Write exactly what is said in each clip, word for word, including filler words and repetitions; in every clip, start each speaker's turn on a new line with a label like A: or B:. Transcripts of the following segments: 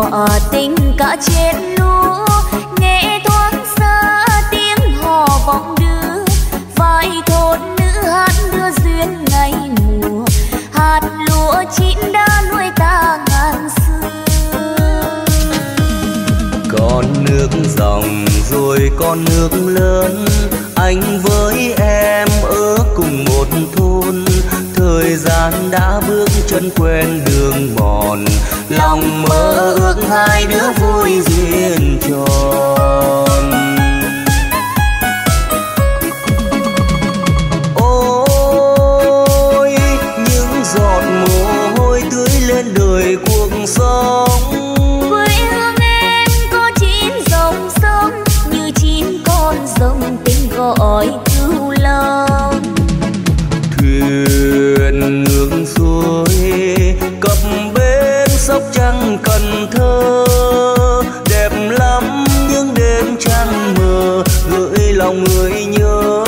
A: họ tình cả trên lúa, nghe thoáng xa tiếng hò vọng đưa, vai thôn nữ hát đưa duyên ngày mùa, hạt lúa chín đã nuôi ta ngàn xưa.
B: Con nước dòng rồi con nước lớn, anh với em ở cùng một thôn, thời gian đã bước chân quen đường mòn, lòng mơ ước hai đứa vui duyên tròn. Ôi những giọt mồ hôi tưới lên đời cuộc sống,
A: quê hương em có chín dòng sông, như chín con rồng tình gọi cứu lòng.
B: Thuyền ngược xuôi cập bến Sóc Trăng Cần Thơ, đẹp lắm những đêm trăng mờ gửi lòng người nhớ.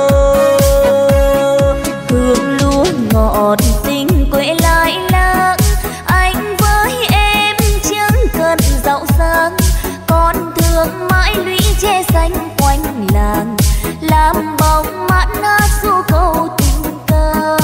A: Hương lúa ngọt tình quê lại lãng, anh với em chẳng cần giàu sang, con thương mãi lũy tre xanh quanh làng, làm bóng mát hát ru câu tình ca.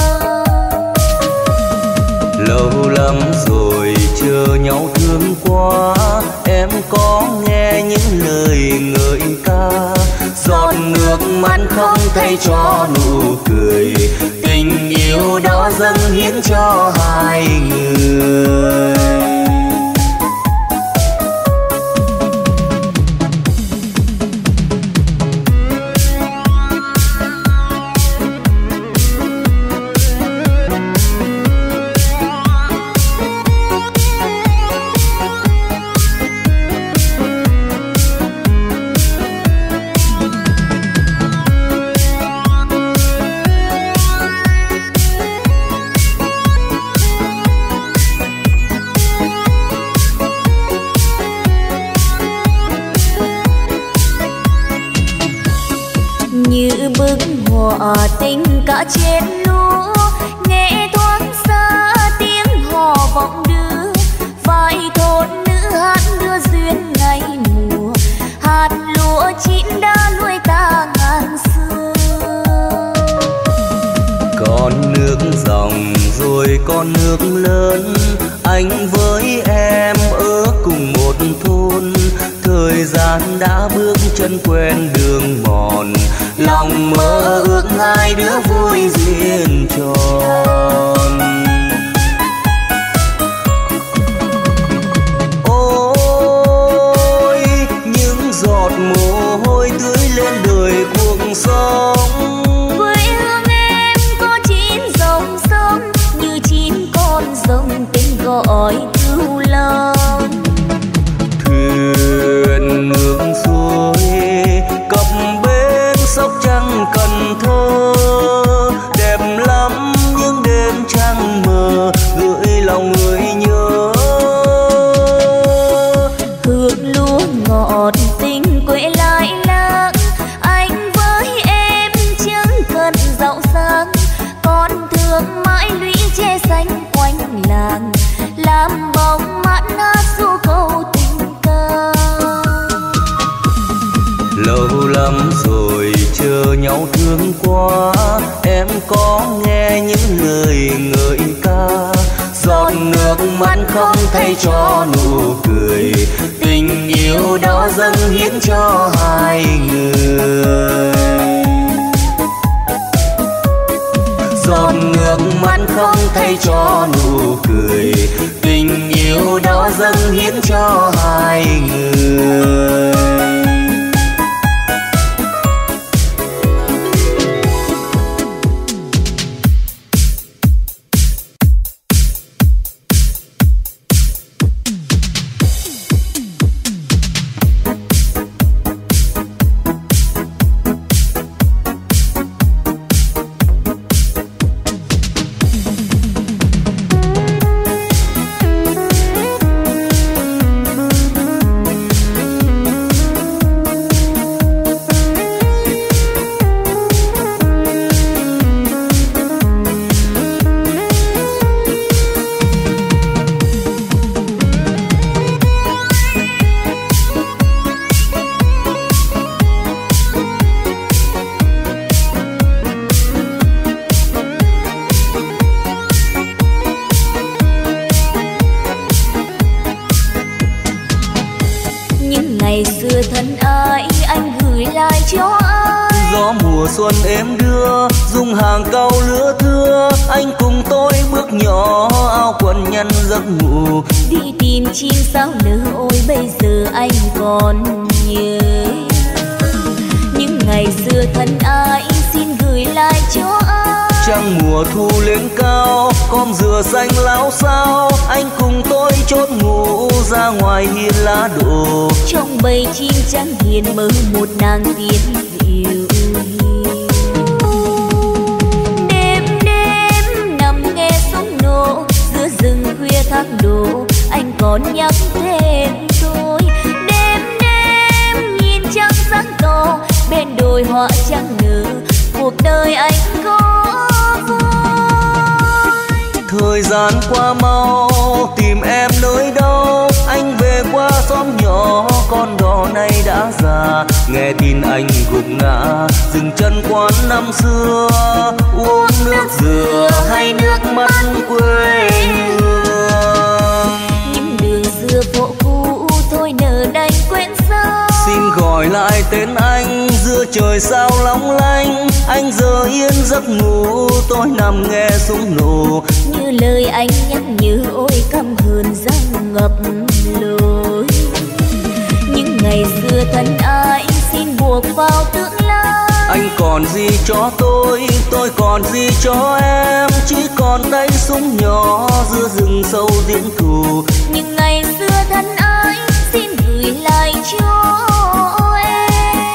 B: Lâu lắm rồi chờ nhau thương quá, em có nghe những lời ngợi ca, giọt nước mắt không thay cho nụ cười, tình yêu đó dâng hiến cho hai người.
A: Họa tình cả trên lúa, nghe thoáng xa tiếng hò vọng đưa, vai thôn nữ hát đưa duyên ngày mùa, hạt lúa chín đã nuôi ta ngàn xưa.
B: Con nước dòng rồi con nước lớn, anh với em ở cùng một thôn, thời gian đã bước chân quen đường mòn, lòng mơ ước hai đứa vui duyên tròn. Ôi những giọt mồ hôi tưới lên đời cuộc sống,
A: quê hương em có chín dòng sông, như chín con rồng tình gọi cứu lòng.
B: Thuyền ngược xuôi cập bến Sóc Trăng Cần Thơ, đẹp lắm những đêm trăng mờ gửi lòng người nhớ.
A: Hương lúa ngọt tình quê lại lãng, anh với em chẳng cần giàu sang, con thương mãi lũy tre xanh quanh làng, làm bóng mát hát ru câu tình ca.
B: Lâu lắm rồi chờ nhau thương quá, em có nghe những lời ngợi ca, giọt nước mắt không thay cho nụ cười, tình yêu đó dâng hiến cho hai người. Giọt nước mắt không thay cho nụ cười, tình yêu đó dâng hiến cho hai người. xuân em đưa dùng hàng cau lứa thưa, anh cùng tôi bước nhỏ áo quần nhăn giấc ngủ
A: đi tìm chim sao nở. Ôi bây giờ anh còn nhớ những ngày xưa thân ái, xin gửi lại cho anh.
B: Trăng mùa thu lên cao, con dừa xanh láo xao, anh cùng tôi chốt ngủ ra ngoài hiên lá đổ.
A: Trong bầy chim trắng hiền mơ một nàng tiên dịu hiền. Đêm đêm nằm nghe sóng nổ giữa rừng khuya thác đổ, anh còn nhắc thêm tôi. Đêm đêm nhìn trăng sáng to bên đồi hoa trắng nở, cuộc đời anh có vui.
B: Thời gian qua mau tìm em nơi đâu, anh về qua xóm nhỏ con đò này đã già. Nghe tin anh gục ngã dừng chân quán năm xưa, uống nước dừa hay nước mắt quê hương.
A: Những đường xưa phố cũ thôi nở đành quên sao.
B: Xin gọi lại tên anh giữa trời sao long lanh, anh giờ yên giấc ngủ tôi nằm nghe súng nổ.
A: Như lời anh nhắc nhớ ôi căm hờn răng ngập lối. Những ngày xưa thân ai xin buộc vào tương lai.
B: Anh còn gì cho tôi, tôi còn gì cho em, chỉ còn tay súng nhỏ giữa rừng sâu diễn thù.
A: Những ngày xưa thân ai xin gửi lại cho em.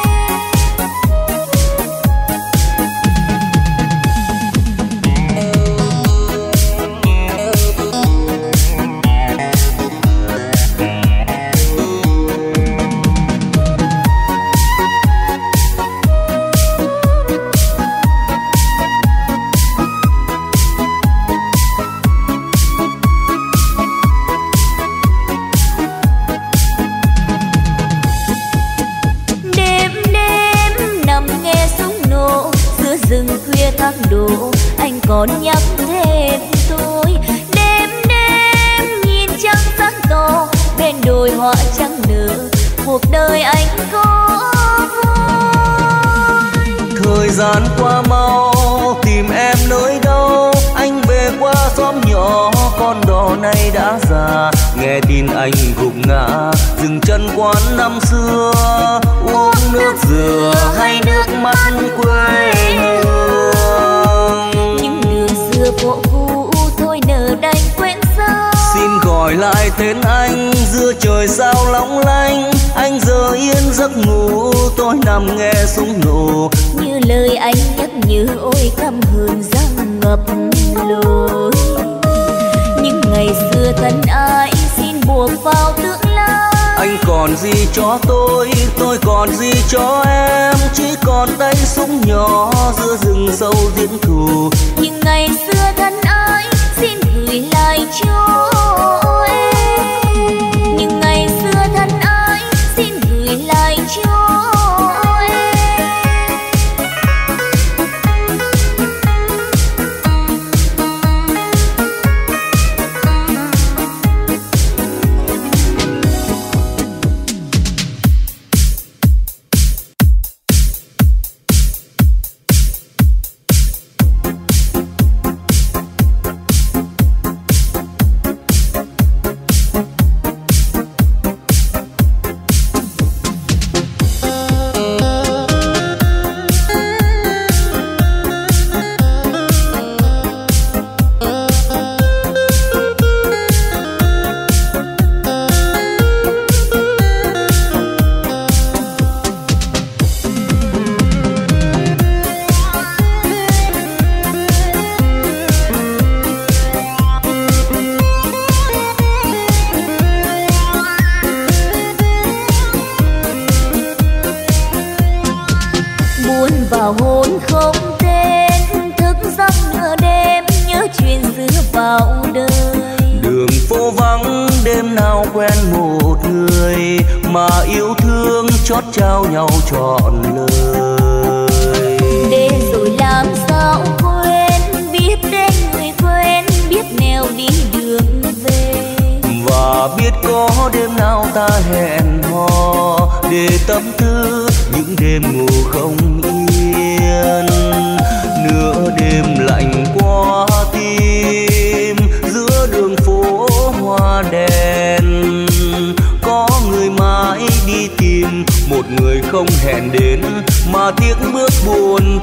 A: Đổ, anh còn nhắc thêm tôi. Đêm đêm nhìn trăng sáng to bên đồi hoa trắng nở, cuộc đời anh có vui.
B: Thời gian qua mau tìm em nơi đâu, anh về qua xóm nhỏ con đò này đã già. Nghe tin anh gục ngã dừng chân quán năm xưa, uống nước dừa hay nước mắt quê hương.
A: Những đường xưa phố cũ thôi nở đành quên sao.
B: Xin gọi lại tên anh giữa trời sao long lanh, anh giờ yên giấc ngủ tôi nằm nghe súng nổ.
A: Như lời anh nhắc nhớ ôi căm hờn răng ngập lối. Những ngày xưa thân ai xin buộc vào tương lai.
B: Anh còn gì cho tôi, tôi còn gì cho em, chỉ còn tay súng nhỏ giữa rừng sâu diễn thù.
A: Những ngày xưa thân ai xin gửi lại cho em. Những ngày xưa thân ai xin gửi lại cho em. Vào hôn không tên thức giấc nửa đêm nhớ chuyện xưa vào đời.
B: Đường phố vắng đêm nào quen một người mà yêu thương chót trao nhau trọn lời.
A: Để rồi làm sao quên, biết đến người quen, biết nẻo đi đường về.
B: Và biết có đêm nào ta hẹn hò để tâm tư những đêm ngủ không yên. không hẹn đến mà tiếc bước buồn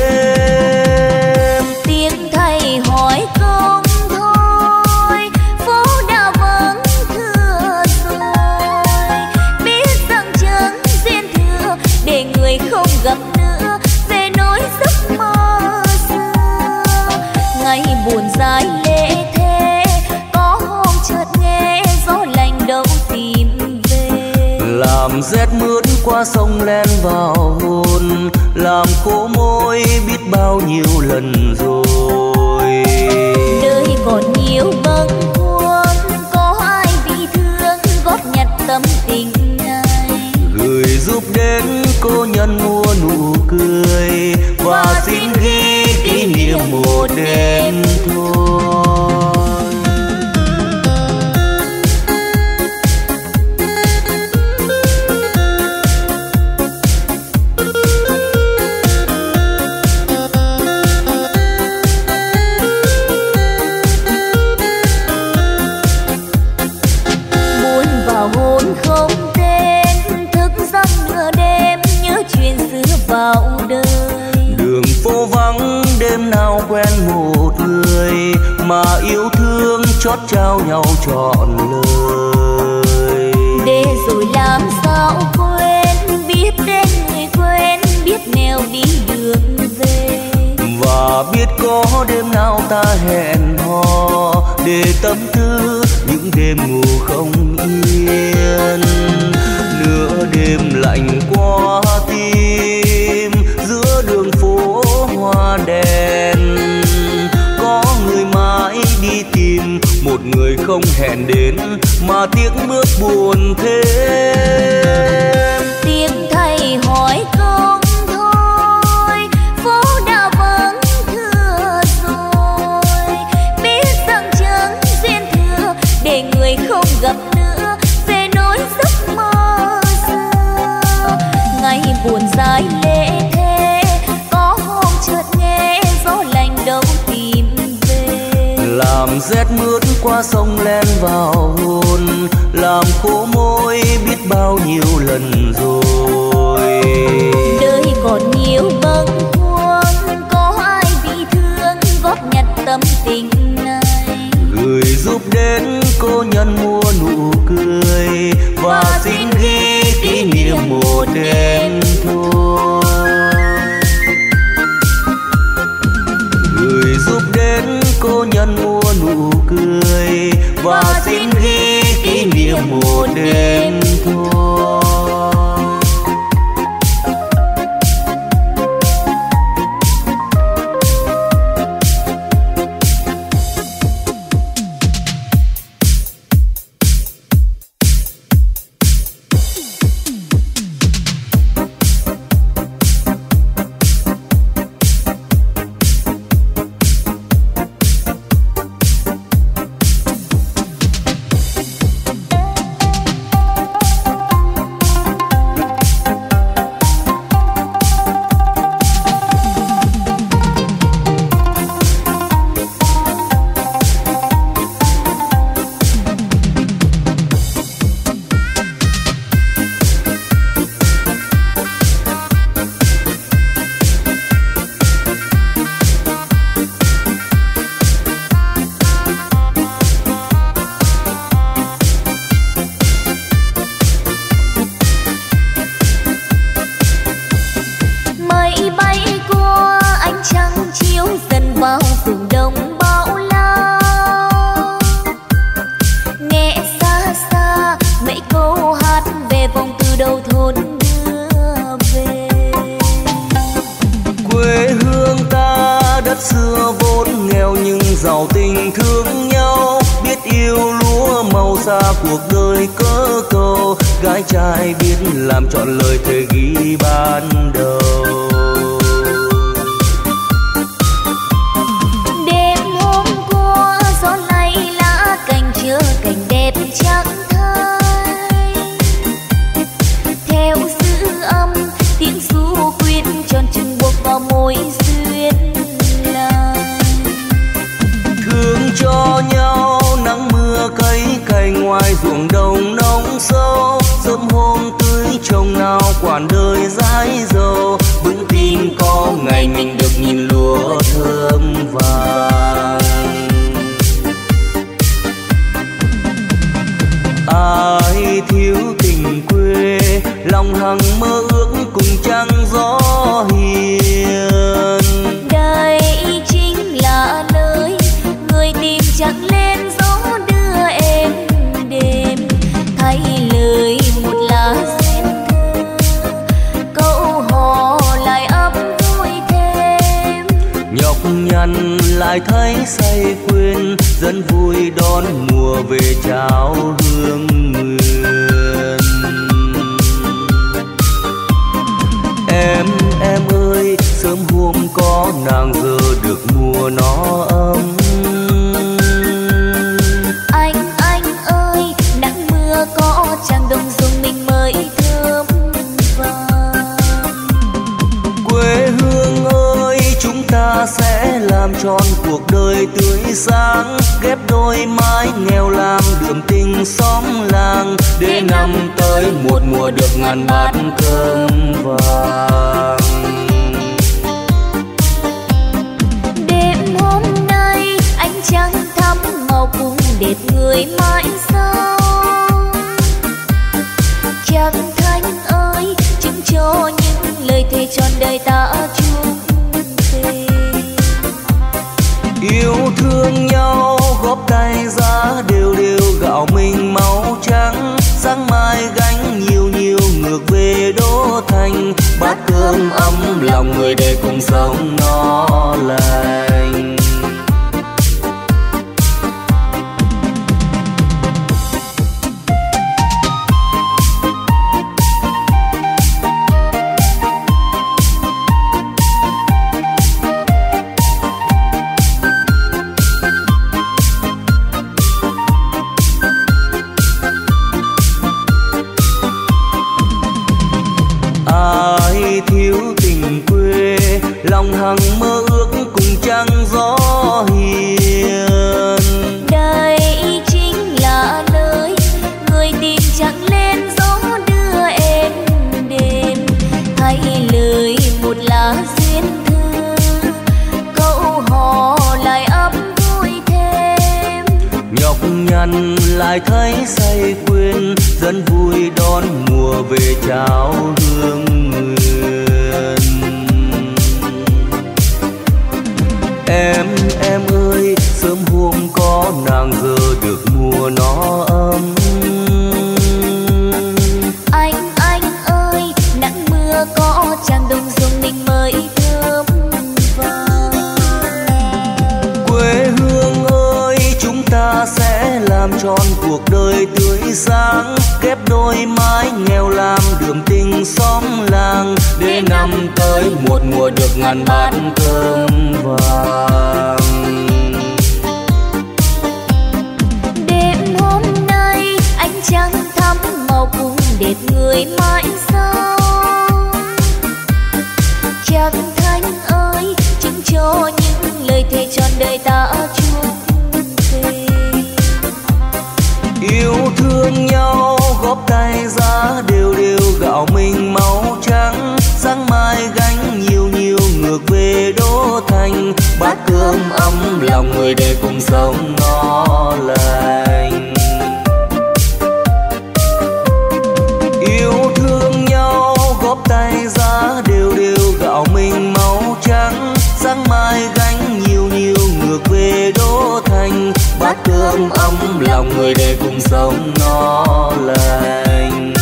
B: thêm.
A: Tiếng thầy hỏi không thôi, phố đã vắng thưa rồi. Biết rằng chẳng duyên thừa để người không gặp nữa, về nỗi giấc mơ xưa. Ngày buồn dài lệ thế, có hôm chợt nghe gió lạnh đâu tìm về.
B: Làm rét mướt qua sông len vào hồn, làm khô môi biết bao nhiêu lần rồi.
A: Đời còn nhiều bâng khuâng, có ai bị thương góp nhặt tâm tình này.
B: Gửi giúp đến cô nhân mua nụ cười, và xin ghi kỷ niệm một đêm thôi. Đường phố vắng đêm nào quen một người, mà yêu thương chót trao nhau trọn lời.
A: Để rồi làm sao quên, biết đến người quen, biết nẻo đi đường về.
B: Và biết có đêm nào ta hẹn hò, để tâm tư những đêm ngủ không yên. Nửa đêm lạnh qua tim, giữa đường phố hoa đèn, có người mãi đi tìm một người không hẹn đến mà tiếc bước buồn thêm.
A: Tiếng thầy hỏi không thôi, phố đã vắng thưa rồi. Biết rằng chẳng duyên thừa để người không gặp nữa, về nỗi giấc mơ xưa. Ngày buồn dài lệ thế, có hôm chợt nghe gió lạnh đâu tìm về.
B: Làm rét mướt qua sông len vào hồn, làm khô môi biết bao nhiêu lần rồi.
A: Đời còn nhiều bâng khuâng, có ai bị thương góp nhặt tâm tình này.
B: Gửi giúp đến cô nhân mua nụ cười, và xin ghi kỷ niệm một đêm thôi. Gửi giúp đến cô nhân mua nụ cười, và xin ghi kỷ niệm một đêm thôi. xưa vốn nghèo nhưng giàu tình thương nhau, biết yêu lúa màu xa cuộc đời cỡ cầu, gái trai biết làm trọn lời thề ghi ban đầu.
A: Đêm hôm qua gió lay lá cành chưa cảnh đẹp trắng thay, theo dư âm tiếng ru quyến tròn trừng buộc vào môi duyên lành.
B: Thương cho nhau nắng mưa cấy cày ngoài ruộng đồng nông sâu, sớm hôm tươi chồng nào quản đời dãi dầu, vững tin có ngày mình được nhìn lúa thơm vàng. Ai thiếu tình quê, lòng hằng mơ ước cùng trăng gió hiền.
A: Đây chính là nơi người tìm chẳng lên gió đưa em đêm, thay lời một lá duyên thơ, câu hò lại ấm vui thêm.
B: Nhọc nhằn lại thấy say quên, dân vui đón mùa về chào hương mượn. Em, em ơi, sớm hôm có nàng giờ được mùa nó ấm.
A: Anh, anh ơi, nắng mưa có chàng đồng dùng mình mới thơm vàng.
B: Quê hương ơi, chúng ta sẽ làm tròn cuộc đời tươi sáng, ghép đôi mái nghèo làm đượm tình xóm làng, để năm tới một mùa được ngàn bát cơm vàng.
A: Đêm hôm nay ánh trăng thắm màu cùng đẹp người mãi sau. Trăng thanh ơi, chứng cho những lời thề tròn đời ta chung thề.
B: Yêu thương nhau góp tay giá đều đều, gạo mình máu trắng, sáng mai gánh nhiều nhiều ngược về đô thành, bát cơm ấm lòng người để cùng sống no lành. Ai thiếu tình quê, lòng hằng mơ ước cùng trăng gió hiền.
A: Đây chính là nơi người tìm chẳng lên gió đưa em đêm, thay lời một lá duyên thơ, câu hò lại ấm vui thêm.
B: Nhọc nhằn lại thấy say quên, dân vui đón mùa về chào hương mượn. Em, em ơi, sớm hôm có nàng giờ được mùa nó ấm.
A: Anh, anh ơi, nắng mưa có chàng đồng dùng mình mới thơm vàng.
B: Quê hương ơi, chúng ta sẽ làm tròn cuộc đời tươi sáng, ghép đôi mái nghèo làm đượm tình xóm làng, để năm tới một mùa được ngàn bát cơm vàng.
A: Đêm hôm nay ánh trăng thắm màu cùng đẹp người mãi sau. Trăng thanh ơi, chứng cho những lời thề tròn đời ta chung thề.
B: Yêu thương nhau góp tay giá đều đều, gạo mình máu trắng, sáng mai gánh nhiều nhiều ngược về đô thành, bát cơm ấm lòng người để cùng sống no lành. Yêu thương nhau góp tay giá đều đều, gạo mình máu trắng, sáng mai gánh nhiều nhiều ngược về đô thành, bát cơm ấm lòng người để cùng sống no lành.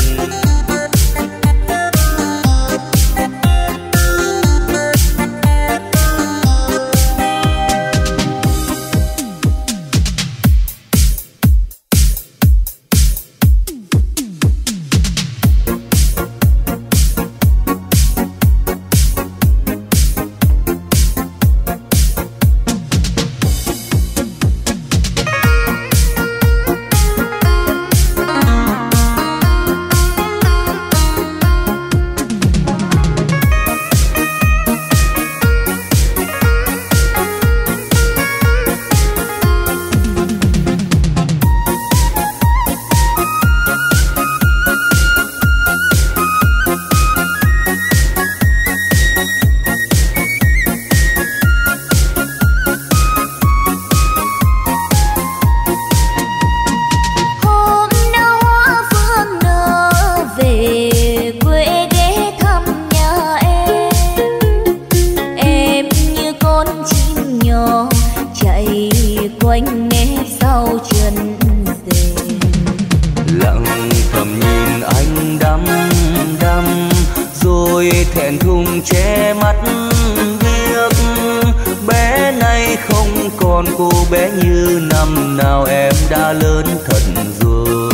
B: còn cô bé như năm nào em đã lớn thật rồi.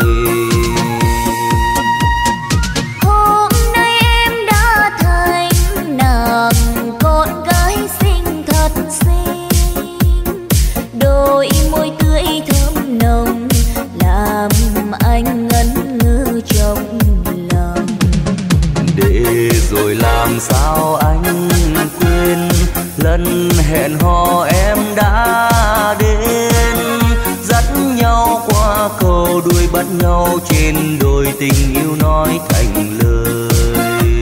A: Hôm nay em đã thành nàng con gái xinh thật xinh, đôi môi tươi thơm nồng làm anh ngẩn ngơ trong lòng.
B: Để rồi làm sao anh quên lần hẹn hò em đã đến, dắt nhau qua cầu đuôi bắt nhau trên đồi, tình yêu nói thành lời.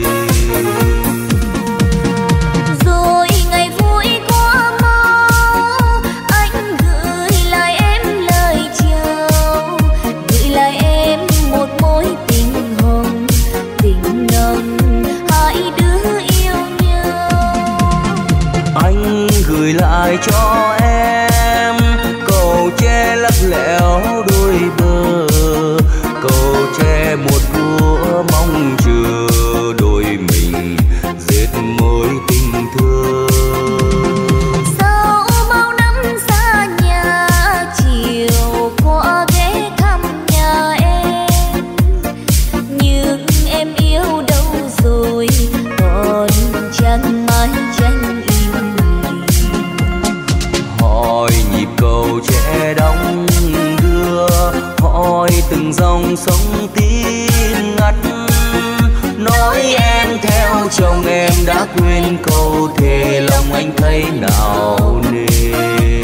A: Rồi ngày vui qua mau, anh gửi lại em lời chào, gửi lại em một mối tình hồng, tình nồng hai đứa yêu nhau.
B: Anh gửi lại cho em cầu tre lắc lẻo đôi bờ, cầu tre một thuở mong chờ đôi mình dệt mối tình thương.
A: Sau bao năm xa nhà, chiều qua ghé thăm nhà em, nhưng em yêu đâu rồi, còn chẳng mái tranh im lìm.
B: Hỏi nhịp cầu tre đong đưa, hỏi từng dòng sông tín ngắt, nói em theo chồng em đã quên câu thề lòng anh thấy nào nề.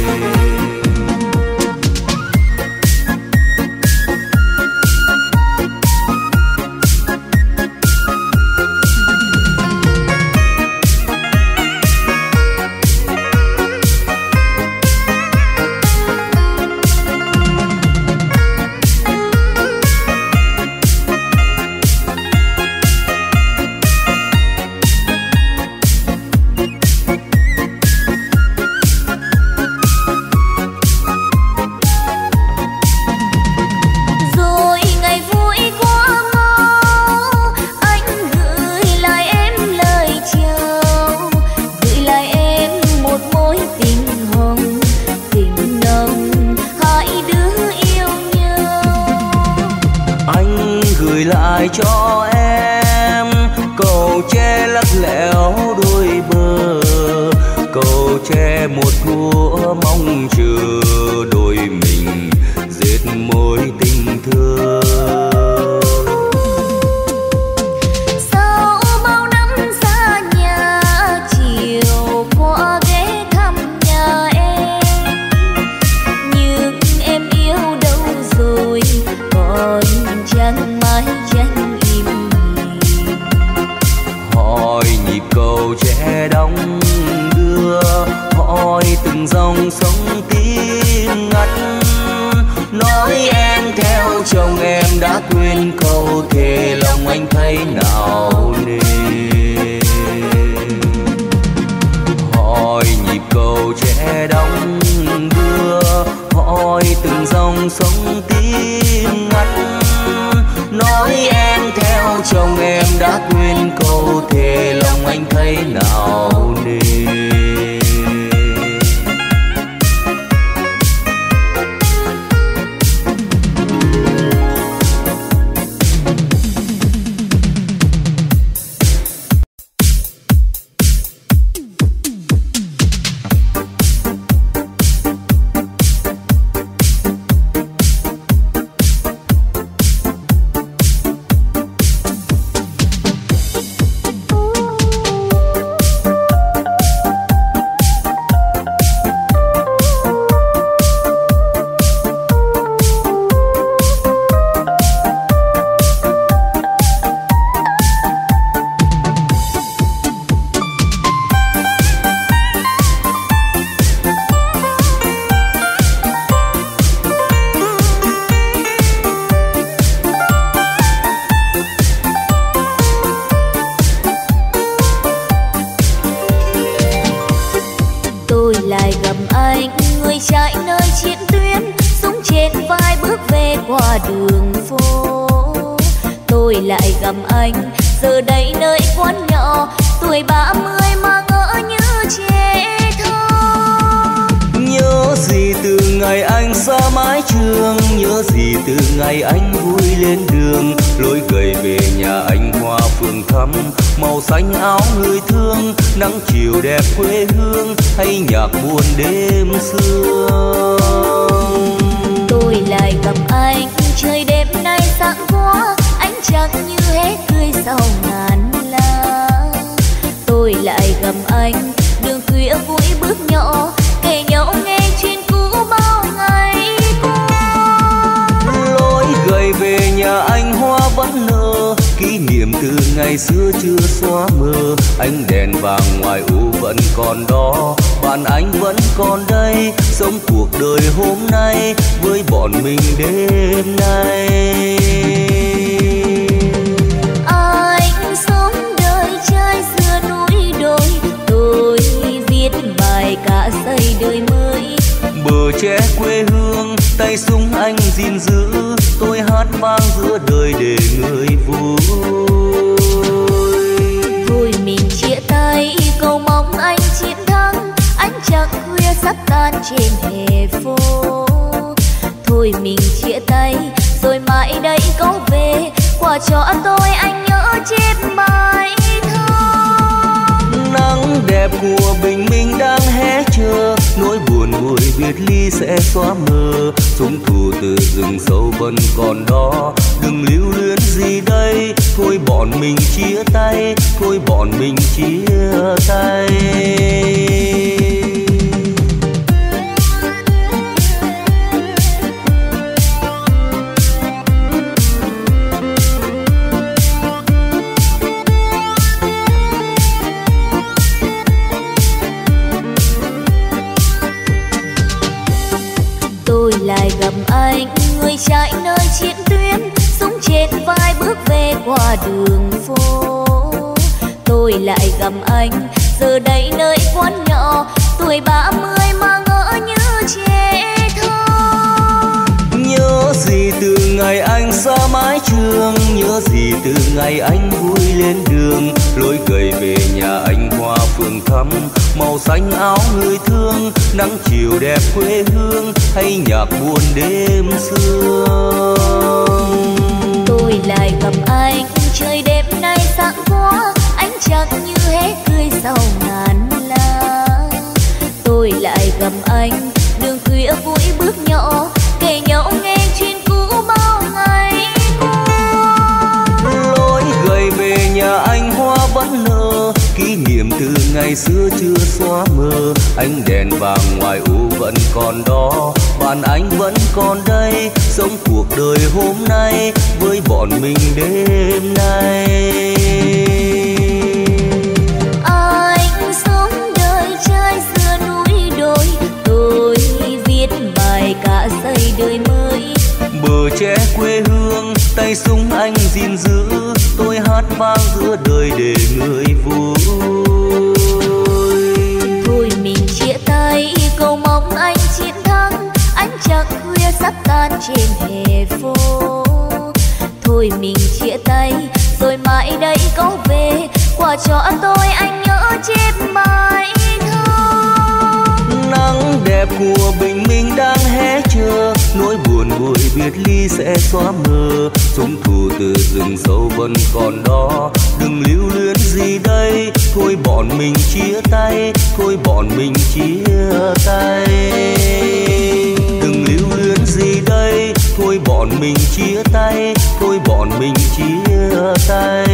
A: Rồi ngày vui qua mau, anh gửi lại em lời chào, gửi lại em một mối tình hồng, tình nồng hai đứa yêu nhau.
B: Anh gửi lại cho em cầu tre lắc lẻo đôi bờ, cầu tre một thuở mong chờ đôi mình dệt mối tình thương.
A: Sau bao năm xa nhà, chiều qua ghé thăm nhà em, nhưng em yêu đâu rồi, còn chẳng mái tranh im lìm.
B: Hỏi nhịp cầu tre đong đưa, hỏi từng dòng sông tín ngắt, nói em theo chồng em đã quên câu thề lòng anh thấy nào nề. Hỏi nhịp cầu tre đong đưa, hỏi từng dòng sông tín ngắt, nói em theo chồng em đã quên câu thề lòng anh thấy nào nề.
A: qua đường phố, tôi lại gặp anh giờ đây nơi quán nhỏ, tuổi ba mươi mà ngỡ như trẻ thơ.
B: gì từ ngày anh vui lên đường, lối gầy về nhà anh hoa phượng thắm, màu xanh áo người thương, nắng chiều đẹp quê hương, hay nhạc buồn đêm xưa.
A: Tôi lại gặp anh, trời đêm nay sáng quá, ánh trăng như hết tươi sau ngàn lá. Tôi lại gặp anh, đường khuya vui bước nhỏ, kể nhau nghe chuyện cũ bao ngày qua.
B: Lối gầy về nhà anh hoa vẫn nở, kỷ niệm từ ngày xưa chưa xóa mờ. Ánh đèn vàng ngoài u vẫn còn đó, bạn anh vẫn còn đây, sống cuộc đời hôm nay với bọn mình đêm nay.
A: Anh sống đời trai xưa núi đồi, tôi viết bài cả xây đời mới.
B: Bờ tre quê hương, tay súng anh gìn giữ, tôi hát vang giữa đời để người vui.
A: Thôi mình chia tay, cầu mong anh chiến thắng, ánh trăng khuya sắp tan trên hè phố. Thôi mình chia tay, rồi mãi đây có về, quà cho tôi anh nhớ chép bài thơ.
B: Nắng đẹp của bình minh đang hé chờ, nỗi buồn vui biệt ly sẽ xóa mờ. Súng thù từ rừng sâu vẫn còn đó, đừng lưu luyến gì đây, thôi bọn mình chia tay, thôi bọn mình chia tay.
A: Tôi lại gặp anh, người trai nơi chiến tuyến, súng trên vai bước về qua đường phố. Tôi lại gặp anh, giờ đây nơi quán nhỏ, tuổi ba mươi mà ngỡ như trẻ thơ.
B: Nhớ gì từ ngày anh xa mái trường, nhớ gì từ ngày anh vui lên đường, lối gầy về nhà anh hoa phượng thắm, màu xanh áo người thương, nắng chiều đẹp quê hương, hay nhạc buồn đêm xưa.
A: Tôi lại gặp anh, trời đêm nay sáng quá, ánh trăng như hết tươi sau ngàn lá. Tôi lại gặp anh, đường khuya vui bước nhỏ, kể nhau nghe chuyện cũ bao ngày qua.
B: Lối gầy về nhà anh hoa vẫn nở, kỷ niệm từ ngày xưa chưa xóa mờ. Ánh đèn vàng ngoài u vẫn còn đó, bạn anh vẫn còn đây, sống cuộc đời hôm nay với bọn mình đêm nay.
A: Anh sống đời trai xưa núi đồi, tôi viết bài cả xây đời mới.
B: Bờ tre quê hương, tay súng anh gìn giữ, tôi hát vang giữa đời để người vui.
A: Thôi mình chia tay, cầu mong anh chiến thắng, ánh trăng khuya sắp tan trên hè phố. Thôi mình chia tay, rồi mãi đây có về, quà cho tôi anh nhớ chép bài thơ.
B: Nắng đẹp của bình minh đang hé chờ, nỗi buồn vui biệt ly sẽ xóa mờ. Súng thù từ rừng sâu vẫn còn đó, đừng lưu luyến gì đây, thôi bọn mình chia tay, thôi bọn mình chia tay. Đừng lưu luyến gì đây, thôi bọn mình chia tay, thôi bọn mình chia tay.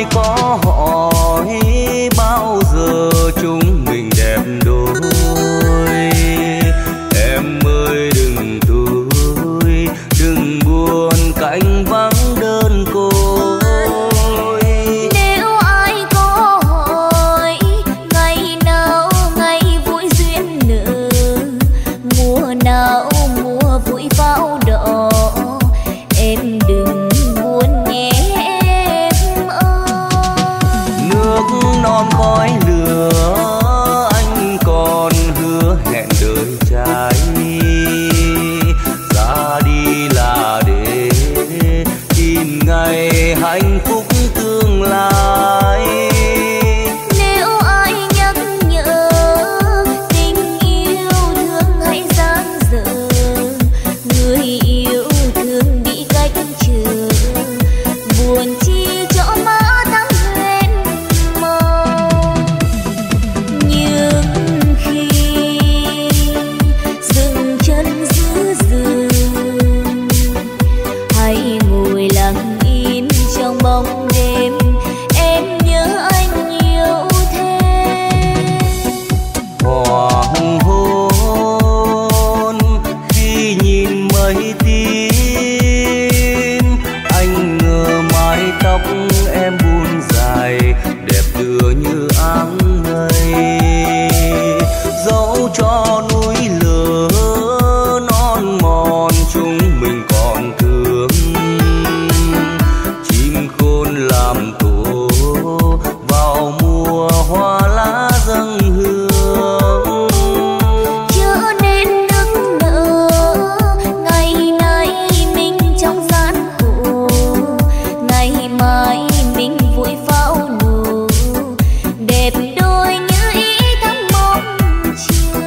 B: ai có hỏi bao giờ chúng mình đẹp đôi. Em ơi đừng tôi, đừng buồn cạnh vắng đơn côi.
A: Nếu ai có hỏi ngày nào ngày vui duyên nợ, mùa nào mùa vui pháo đỏ, em đừng buồn nhé em ơi.
B: Nước non khói lửa anh còn hứa hẹn đời trai, ra đi là để tìm ngày hạnh phúc tương lai.
A: Nếu ai nhắc nhở tình yêu thương hãy dang dở, người yêu thương bị cách trở, buồn chi chỗ má thắm huyền màu. Nhưng khi dừng chân giữa rừng, hãy ngồi lặng im trong bóng đêm, em nhớ anh nhiều thêm.
B: Hoàng hôn khi nhìn mây tím, anh ngờ mái tóc em buông dài đẹp tựa như áng mây. Dẫu cho núi lửa non mòn chúng mình còn thương, chim khôn làm tổ vào mùa hoa lá dâng hương.
A: Chớ nên nức nở ngày nay mình trong gian khổ, ngày mai mình vui pháo nổ, đẹp đôi như ý thắm mong chờ.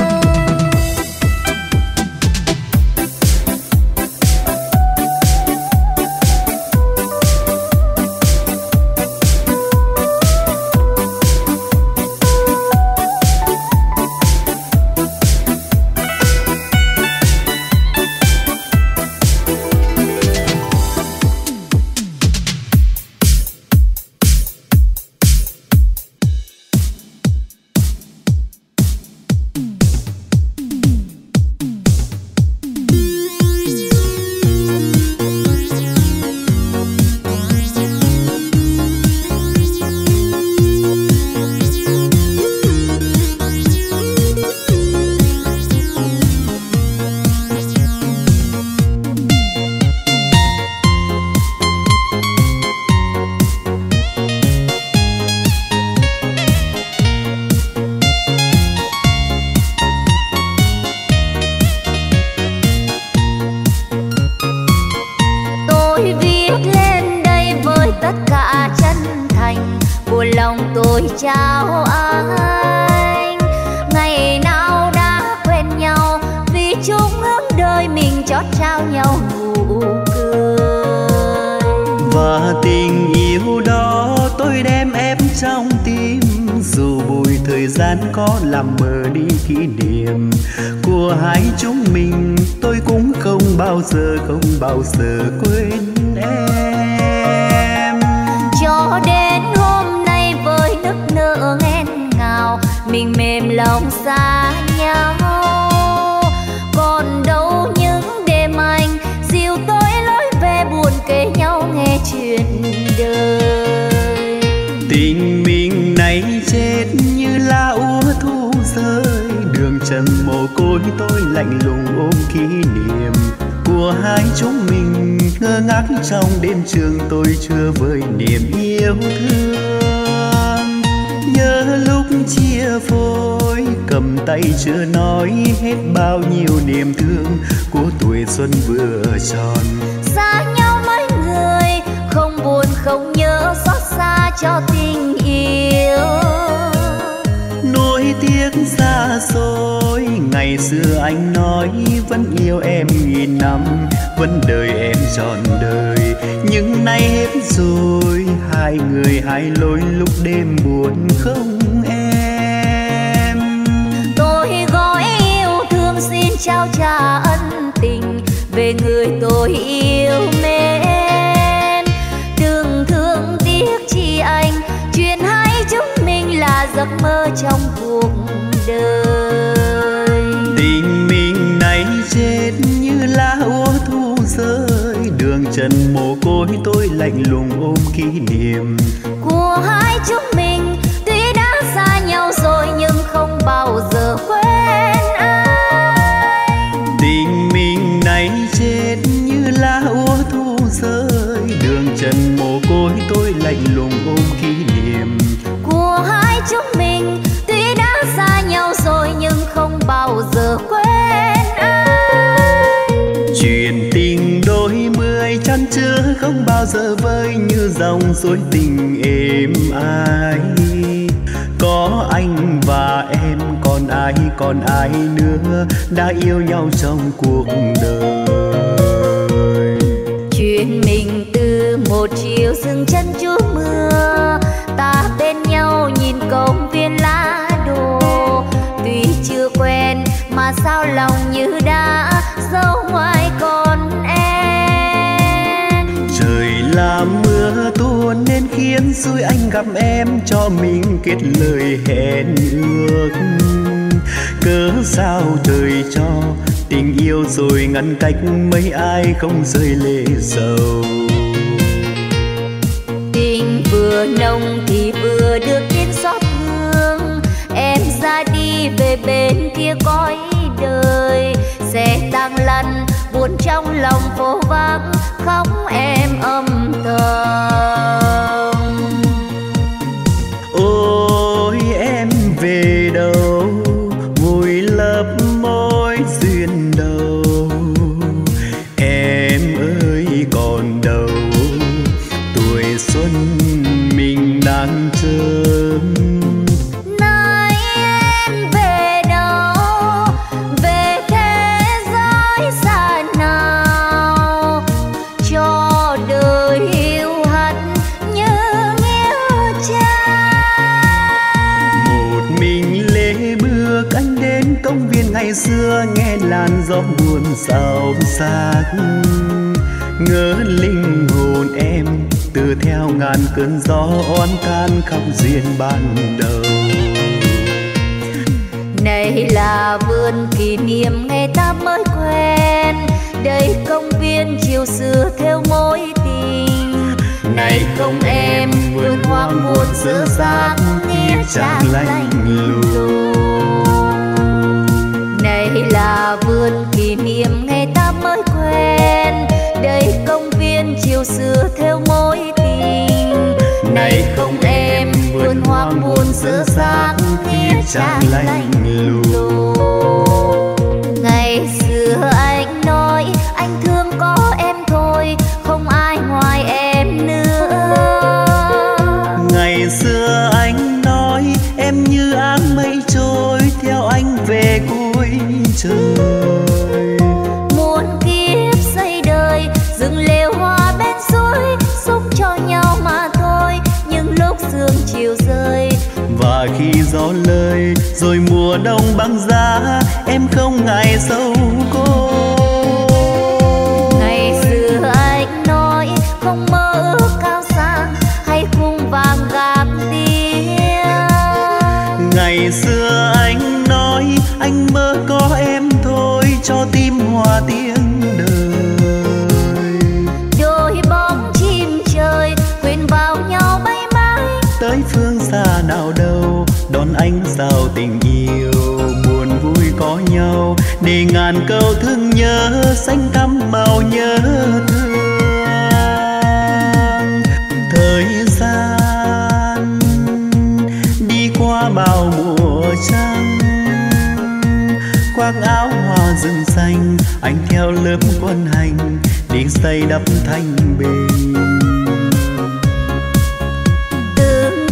A: Tôi viết lên đây với tất cả chân thành của lòng tôi trao anh. Ngày nào đã quen nhau vì chung hướng đời mình chót trao nhau nụ cười.
C: Và tình yêu đó tôi đem ép trong tim, dù bụi thời gian có làm mờ đi kỷ niệm của hai chúng mình, tôi cũng không bao giờ không bao giờ quên em.
A: Cho đến hôm nay với nức nở nghẹn ngào, mình mềm lòng xa nhau. Còn đâu những đêm anh dìu tôi lối về buồn kể nhau nghe chuyện đời.
C: Tình mình nay chết như lá úa thu rơi, đường trần mồ côi tôi lạnh lùng ôm kỷ niệm của hai chúng mình. Ngơ ngác trong đêm trường tôi chưa vơi niềm yêu thương. Nhớ lúc chia phôi cầm tay chưa nói hết bao nhiêu niềm thương của tuổi xuân vừa tròn.
A: Xa nhau mấy người không buồn không nhớ xót xa cho tình yêu.
C: Nuối tiếc xa xôi ngày xưa anh nói vẫn yêu em nghìn năm, vẫn đợi em trọn đời. Nhưng nay hết rồi, hai người hai lối lúc đêm buồn không em.
A: Tôi gói yêu thương xin trao trả ân tình về người tôi yêu mến. Đừng thương tiếc chi giấc mơ trong cuộc đời.
C: Tình mình nay chết như lá úa thu rơi, đường trần mồ côi tôi lạnh lùng ôm kỷ niệm
A: của hai chúng mình. Tuy đã xa nhau rồi nhưng không bao giờ quên ai.
C: Tình mình nay chết như lá úa thu rơi, đường trần mồ côi tôi lạnh lùng ôm kỷ niệm
A: của hai chúng mình. Tuy đã xa nhau rồi nhưng không bao giờ quên ai.
C: Chuyện tình đôi mươi chăn chứa không bao giờ vơi như dòng suối tình êm ái. Có anh và em còn ai, còn ai nữa đã yêu nhau trong cuộc đời.
A: Chuyện mình từ một chiều dừng chân trú mưa, ta bên nhau nhìn công viên lá đồ. Tuy chưa quen mà sao lòng như đã dấu ngoài con em.
C: Trời làm mưa tuôn nên khiến xui anh gặp em, cho mình kết lời hẹn ước. Cớ sao trời cho tình yêu rồi ngăn cách, mấy ai không rơi lệ sầu.
A: Tình vừa nồng thì vừa được tin xót thương, em ra đi về bên kia cõi đời. Sẽ tăng lăn buồn trong lòng phố vắng, khóc em âm thầm.
C: Ôi em về đâu, vùi lấp mối duyên đầu. Em ơi còn đâu, tuổi xuân mình đang chờ.
A: Nay em về đâu, về thế giới xa nào, cho đời hiu hắt như nghĩa trang.
C: Một mình lê bước anh đến công viên ngày xưa, nghe làn gió buồn xao xạc. Ngỡ linh hồn em từ theo ngàn cơn gió oán than khóc duyên ban đầu.
A: Này là vườn kỷ niệm ngày ta mới quen, đây công viên chiều xưa theo mối tình. Này không em vườn hoang buồn dở dang, nghĩa trang lạnh lùng. Này là vườn kỷ niệm ngày ta mới quen, đây công viên chiều xưa theo mối tình. Này không em vườn hoang buồn dở dang, nghĩa trang lạnh lùng. Ngày xưa anh nói anh thương có em thôi, không ai ngoài em nữa.
C: Ngày xưa anh nói em như áng mây trôi, theo anh về cuối trời.
A: Muôn kiếp xây đời rừng lều hoa bên suối, xúc cho nhau mà thôi những lúc sương chiều rơi.
C: Và khi gió lời rồi mùa đông băng giá, em không ngại sâu cô.
A: Ngày xưa anh nói không mơ ước cao sang, hay khung vàng gạc tiếng.
C: Ngày xưa anh nói anh mơ có em thôi, cho tim hòa tiếng đời.
A: Đôi bóng chim trời quên vào nhau bay mãi,
C: tới phương xa nào đâu đón ánh sao tình yêu. Buồn vui có nhau để ngàn câu thương nhớ, xanh thắm màu nhớ thương. Thời gian đi qua bao mùa trăng, khoác áo hoa rừng xanh, anh theo lớp quân hành đi xây đắp thanh bình.
A: từng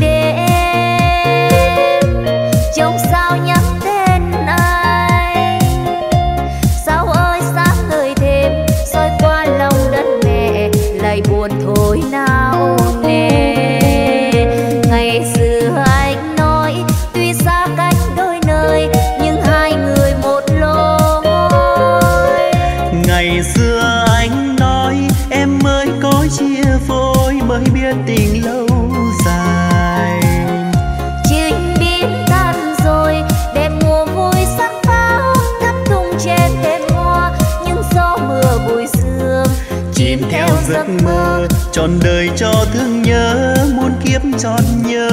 A: đêm trông sao nhắc tên anh. Sao ơi sáng ngời thêm soi qua lòng đất mẹ, lại buồn thôi nào nề. Ngày xưa anh nói tuy xa cách đôi nơi, nhưng hai người một lối.
C: Ngày xưa anh nói em mới có chia phôi, mới biết tình lâu dài.
A: Chính biết
C: giấc mơ, trọn đời cho thương nhớ, muôn kiếp trọn nhớ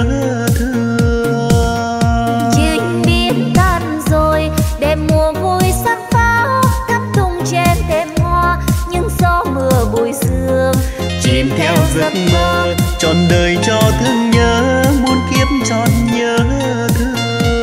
C: thương.
A: Chinh biến tan rồi, đêm mùa vui sắc pháo, thắp tung trên thềm hoa, những gió mưa bụi sương.
C: Chìm theo giấc mơ, trọn đời cho thương nhớ, muôn kiếp trọn nhớ thương.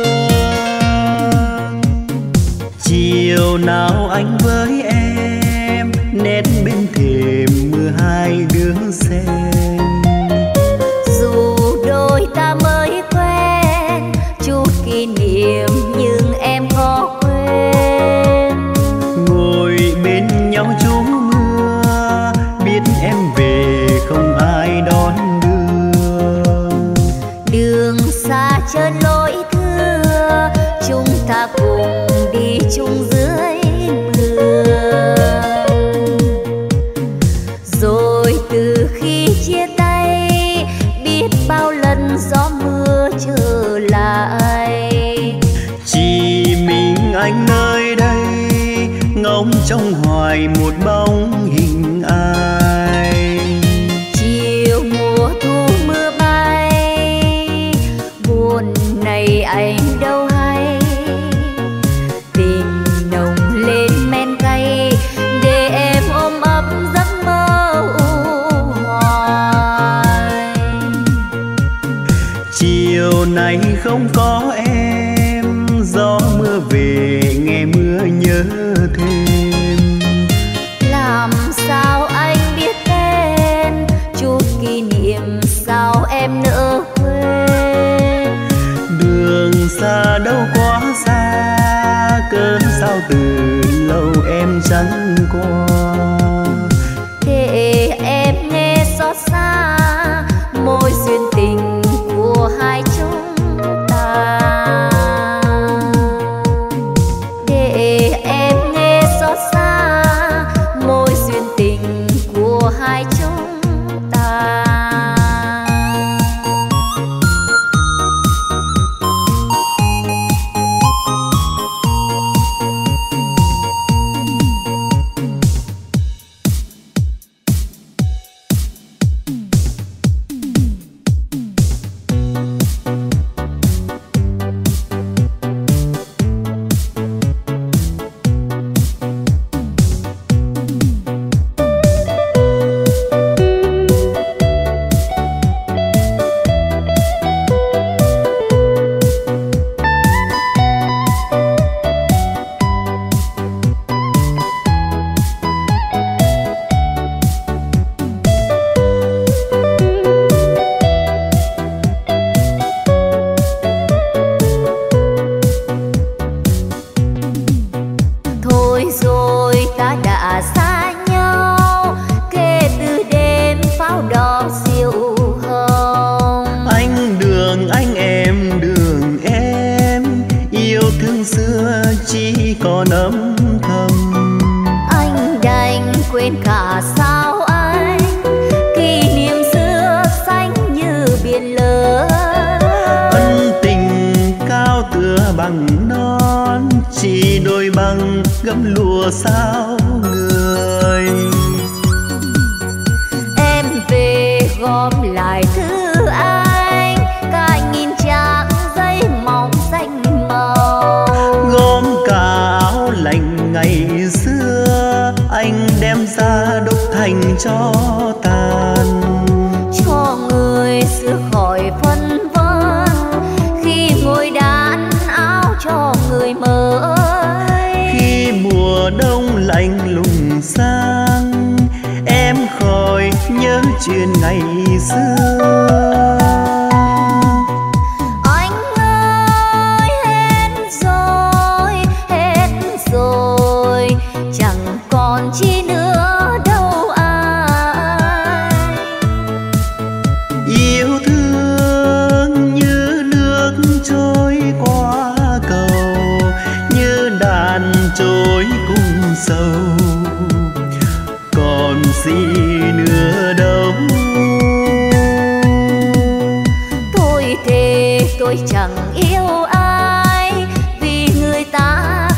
C: Chiều nào anh với em nét bên thềm mưa hai đứa xem.
A: Dù đôi ta mới quen chút kỷ niệm nhưng em khó quên.
C: Ngồi bên nhau trú mưa, biết em về không ai đón đưa.
A: Đường xa chân lối thưa, chúng ta cùng đi chung dưới mưa. Rồi từ khi chia tay, biết bao lần gió mưa trở lại.
C: Chỉ mình anh nơi đây, ngóng trong hoài một bóng hình ai.
A: Chiều mùa thu mưa bay, buồn này anh đâu hay. Tình nồng lên men cay, để em ôm ấp giấc mơ u hoài.
C: Chiều này không có em, gió mưa về nghe mưa nhớ thêm.
A: Làm sao anh biết tên, chút kỷ niệm sao em nỡ quên.
C: Đường xa đâu quá xa, cớ sao từ lâu em chẳng qua.
A: Để em nghe xót xa mối duyên tình của hai chúng ta. Để em nghe xót xa mối duyên tình của hai chúng ta.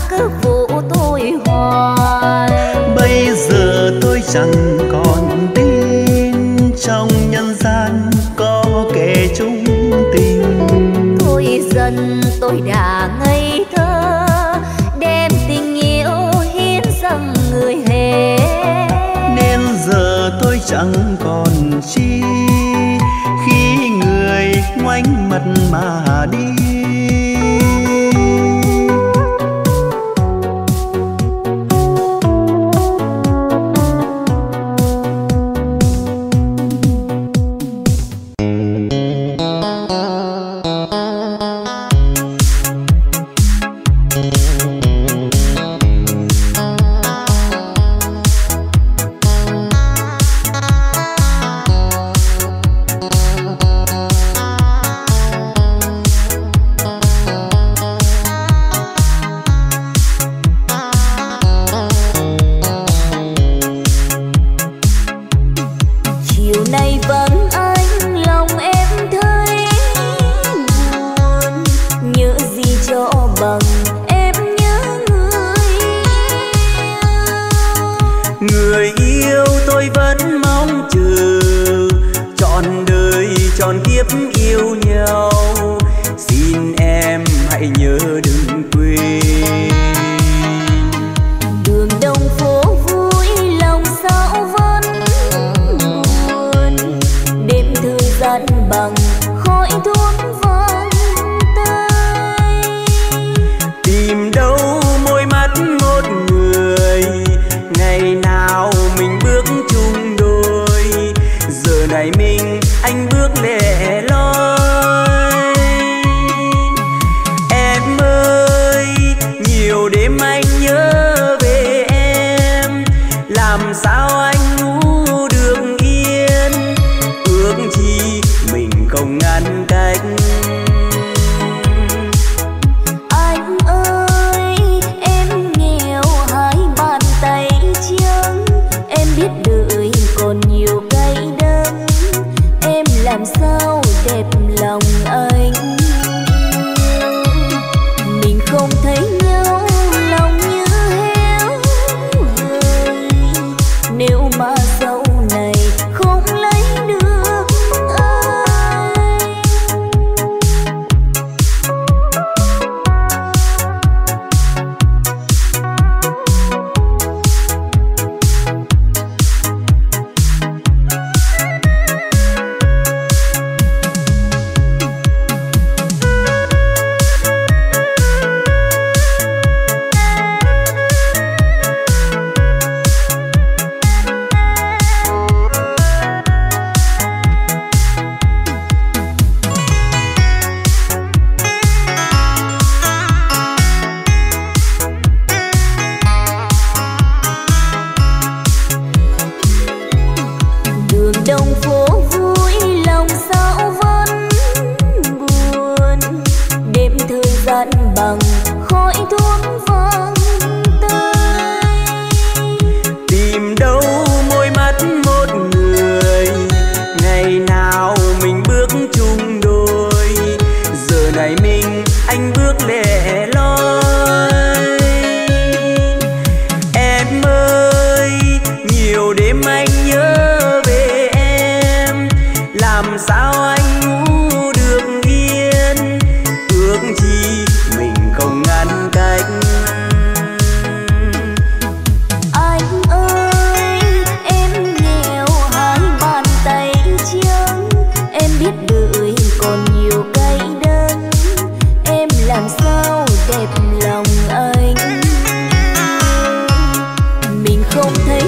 C: Chẳng còn tiếng nhân gian có kẻ chung tình.
A: Thôi dần tôi đã ngây thơ, đem tình yêu hiến dâng người hè.
C: Nên giờ tôi chẳng còn chi khi người ngoảnh mặt mà đi.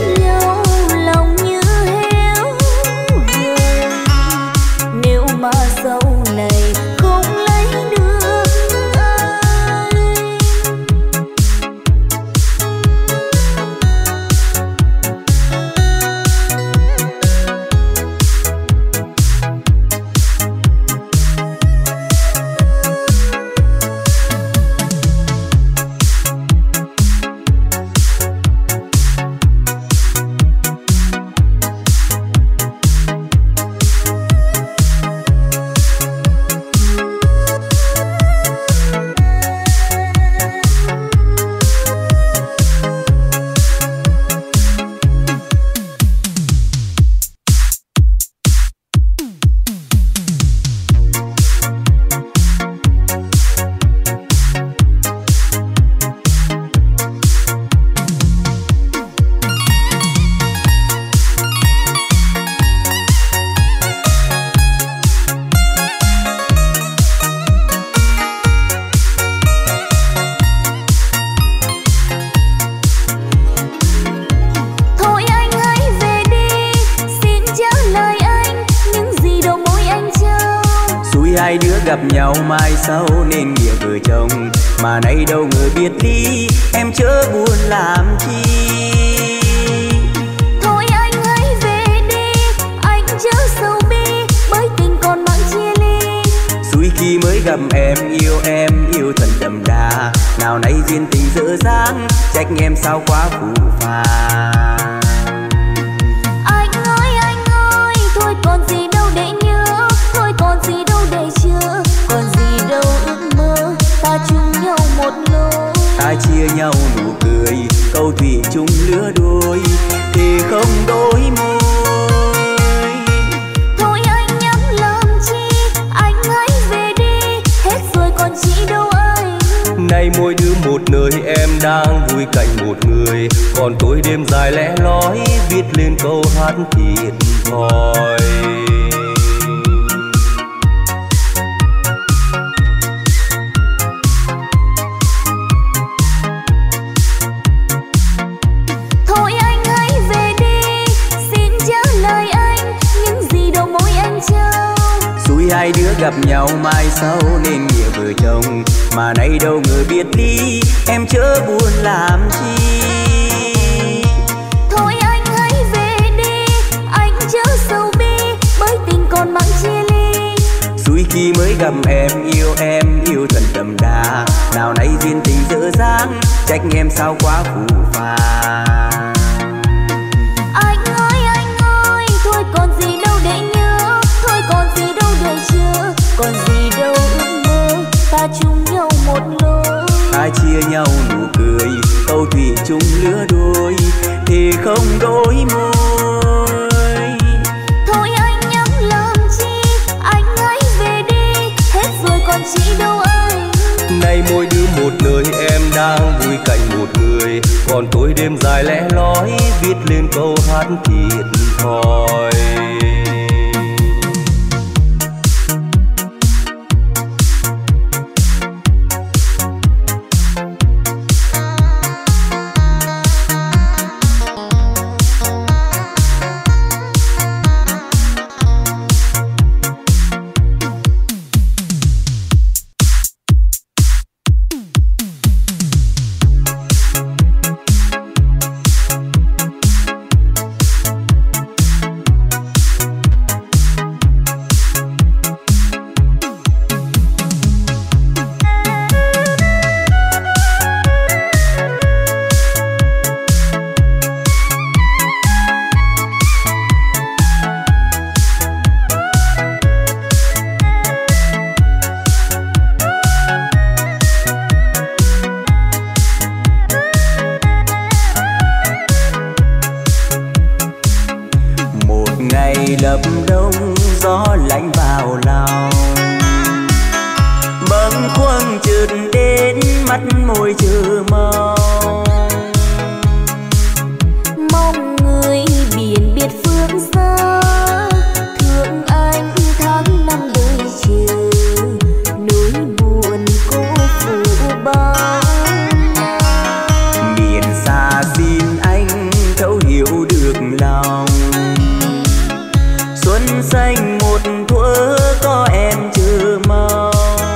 A: Mà
B: hai đứa gặp nhau mai sau nên nghĩa vợ chồng, mà nay đâu người biệt ly, em chớ buồn làm chi.
A: Thôi anh hãy về đi, anh chớ sầu bi, bởi tình còn mang chia ly.
B: Xui khi mới gặp em, yêu em yêu thật đậm đà, nào nay duyên tình dở dang, trách em sao quá phù phàng.
A: Anh ơi anh ơi, thôi còn gì đâu để nhớ, thôi còn gì đâu để chờ, còn gì đâu ước mơ, ta chung nhau một lối.
B: Ta chia nhau nụ cười, câu thủy chung lứa đôi, thì không đôi môi.
A: Thôi anh nhắm làm chi, anh hãy về đi, hết rồi còn chị đâu anh.
B: Nay mỗi đứa một nơi, em đang vui cạnh một người, còn tôi đêm dài lẻ loi viết lên câu hát thiệt thòi.
A: Thôi anh hãy về đi, xin trả lời anh những gì đầu môi anh trao.
B: Xui hai đứa gặp nhau mai sau nên nghĩa vợ chồng, mà nay đâu người biệt ly, em chớ buồn làm chi.
A: Thôi anh hãy về đi, anh chớ sầu bi, bởi tình còn mang chia ly.
B: Xui khi mới gặp em, yêu em yêu thật đậm đà, nào nay duyên tình dở dang, trách em sao quá phù phàng.
A: Anh ơi anh ơi, thôi còn gì đâu để nhớ, thôi còn gì đâu để chờ, còn gì đâu ước mơ, ta chung nhau một lối.
B: Ta chia nhau nụ cười, câu thủy chung lứa đôi, thì không đôi môi.
A: Thôi anh nhắm làm chi, anh hãy về đi, hết rồi còn chị đâu anh.
B: Nay mỗi đứa một nơi, em đang vui cạnh một người, còn tôi đêm dài lẻ loi viết lên câu hát thiệt thòi. Lập đông gió lạnh vào lòng, bâng khuâng chợt đến mắt môi chờ mong.
A: Mong người biển biệt phương xa, thương anh tháng năm đời chờ, nỗi buồn cô phụ bao.
B: Biển xa xin anh thấu hiểu được lòng, xuân xanh một thuở có em chờ mong.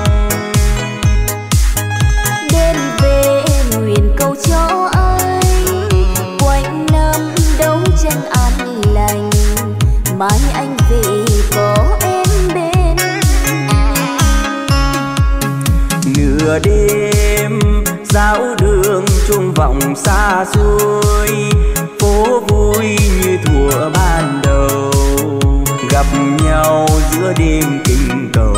A: Đêm về nguyện cầu cho anh, quanh năm đấu tranh an lành, mai anh về có em bên.
B: Nửa đêm dạo đường chuông vọng xa xôi, phố vui như thuở ban đầu, gặp nhau giữa đêm kinh cầu.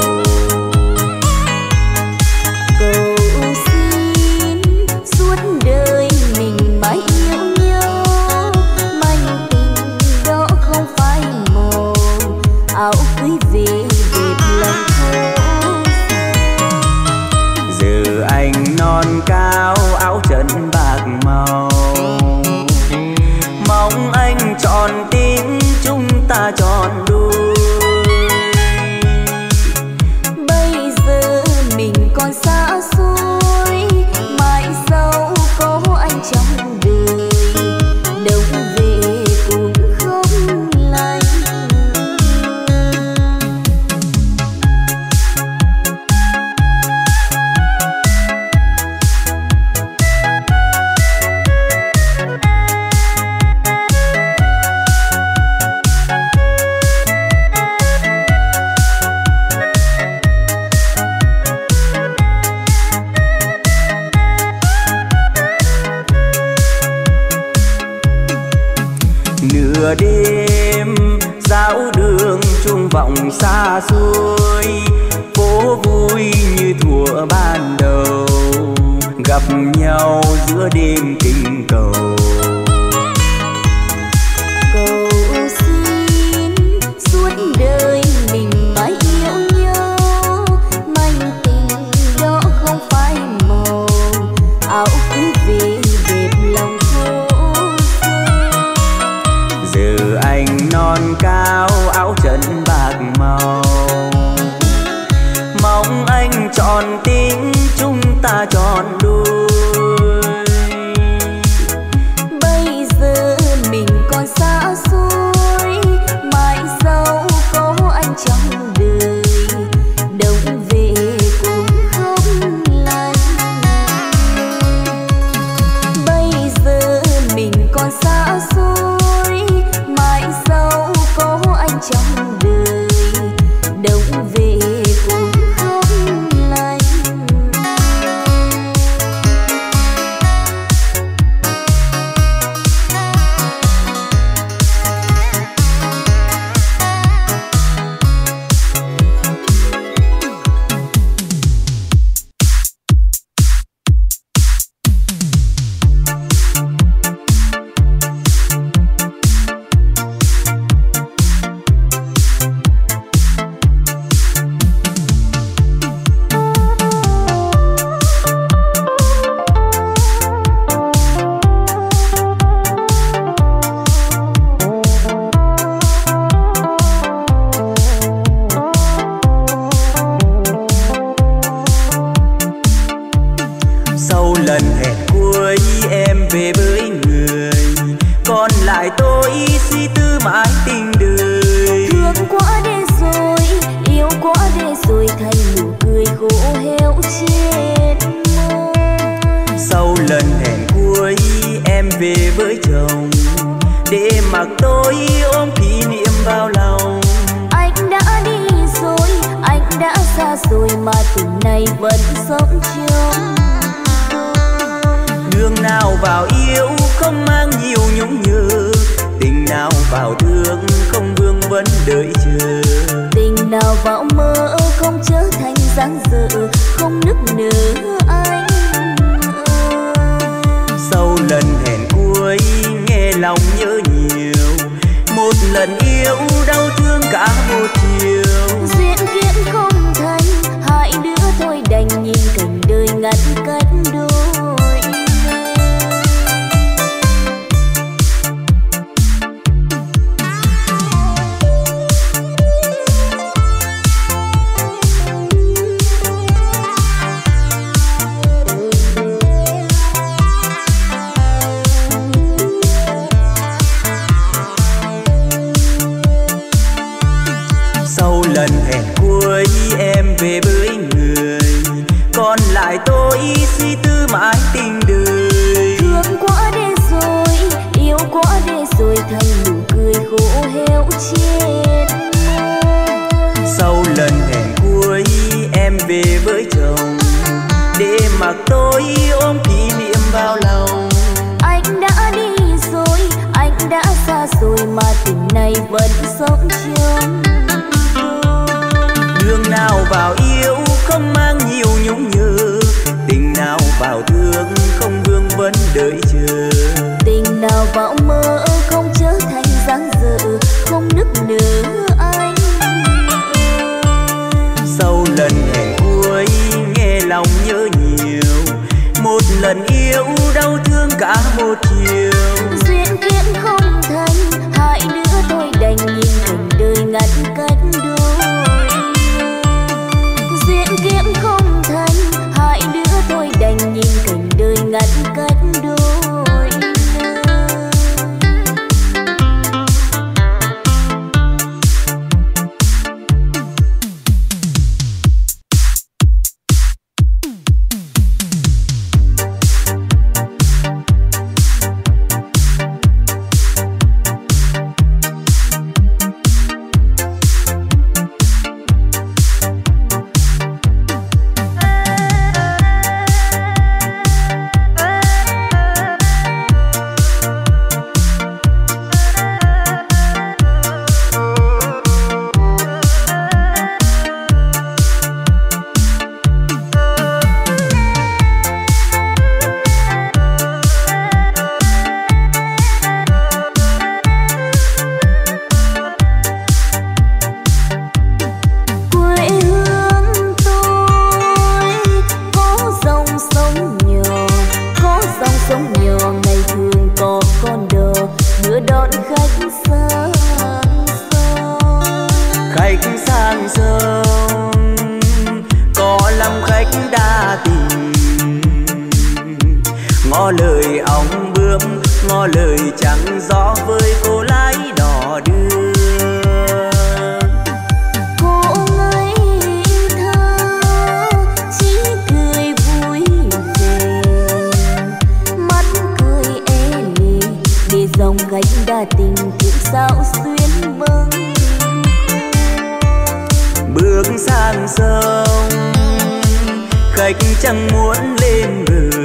A: Cầu xin suốt đời mình mãi yêu nhau, manh tình đó không phải màu, áo cưới về dệt lòng thô.
B: Giờ anh non cao áo trần bạc màu, mong anh tròn tình chúng ta tròn đôi.
A: Bây giờ mình còn xa xôi, mai sau có anh trong đời, đâu về cũng không lành.
B: nửa đêm dạo đường chuông vọng xa xôi, phố vui như thuở ban đầu, gặp nhau giữa đêm kinh cầu.
A: Cầu xin suốt đời mình mãi yêu nhau, manh tình đó không phải màu áo cứ về đẹp lòng phố xưa.
B: Giờ anh non cao áo chân bạc màu, mong anh tròn tình chúng ta tròn đôi.
A: Bây giờ mình còn xa xôi, mai sau có anh trong đời, đông về cũng không lành. Bây giờ mình còn xa xôi, mai sau có anh trong đời, đông về cũng không lành.
B: Lần hẹn cuối em về với người, còn lại tôi suy tư mãi tình đời.
A: Thương quá để rồi, yêu quá để rồi, thành nụ cười khô héo trên môi.
B: Sau lần hẹn cuối em về với chồng, để mặc tôi ôm kỷ niệm vào lòng.
A: Anh đã đi rồi, anh đã xa rồi, mà tình này vẫn sống trong.
B: Đường nào vào yêu không mang nhiều nhung nhớ, tình nào vào thương không vương vấn đợi chờ.
A: Tình nào vào mơ không trở thành dáng dở, không nức nở anh ơi.
B: Sau lần hẹn cuối nghe lòng nhớ nhiều, một lần yêu đau thương cả một chiều.
A: Duyên kiếp không thành, hai đứa thôi đành nhìn cảnh đời ngăn cách đôi.
B: Lần hẹn cuối em về với người, còn lại tôi suy tư mãi tình đời.
A: Thương quá để rồi, yêu quá để rồi, thành nụ cười khô héo trên môi.
B: Sau lần hẹn cuối em về với chồng, để mặc tôi ôm kỷ niệm vào lòng.
A: Anh đã đi rồi, anh đã xa rồi, mà tình này vẫn sống trong.
B: Đường nào vào yêu không mang nhiều nhung nhớ, tình nào vào thương không vương vấn đợi chờ.
A: Tình nào vào mơ không trở thành dáng dở, không nức nở anh ơi.
B: Sau lần hẹn cuối nghe lòng nhớ nhiều, một lần yêu đau thương cả một chiều.
A: Duyên kiếp không thành, hai đứa tôi đành nhìn cảnh đời ngăn cách đôi. Duyên kiếp không thành, hai đứa tôi đành nhìn cảnh đời ngăn cách đôi.
B: đa tình. Ngỏ lời ong bướm, ngỏ lời trắng gió với cô lái đò đưa.
A: Cô ngây thơ chỉ cười vui về, mắt cười e lệ để dòng gánh đa tình cũng sao xuyên bâng.
B: Bước sang sông khách chẳng muốn lên bờ,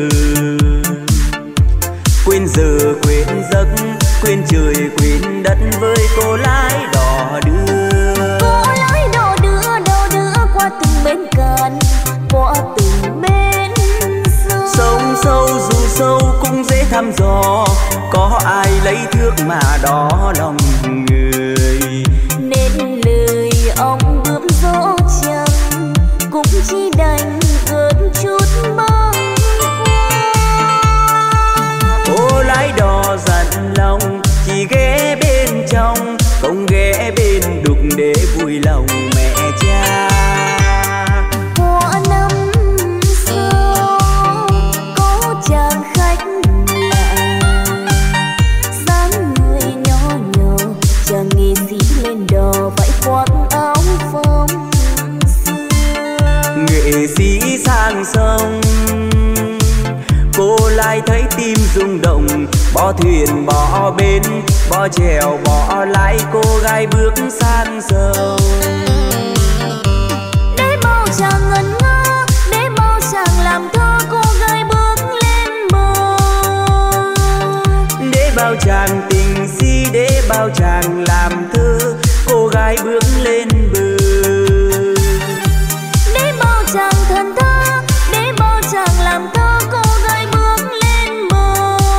B: quên giờ quên giấc quên trời quên đất với cô lái đò đưa.
A: Cô lái đò đưa đò đưa qua từng bến cạn, qua từng bến sông.
B: Sông sâu dù sâu cũng dễ thăm dò, có ai lấy thước mà đo lòng người.
A: Nên lời ông bướm gió chẳng cũng chỉ đành gợn chút bâng khuâng.
B: Cô lái đò dặn lòng chỉ ghé bên trong, không ghé bên đục để vui lòng mẹ cha.
A: Qua năm sau có chàng khách lạ, dáng người nhỏ nhỏ chàng nghệ sĩ lên đò vẫy khoác áo phông xưa.
B: Nghệ sĩ sang sông cô lại thấy tim rung động, bỏ thuyền bỏ bến bỏ chèo bỏ lái cô gái bước sang sông.
A: Để bao chàng ngẩn ngơ, để bao chàng làm thơ cô gái bước lên bờ.
B: Để bao chàng tình si, để bao chàng làm thơ cô gái bước lên bờ.
A: Để bao chàng thần thơ, để bao chàng làm thơ cô gái bước lên bờ.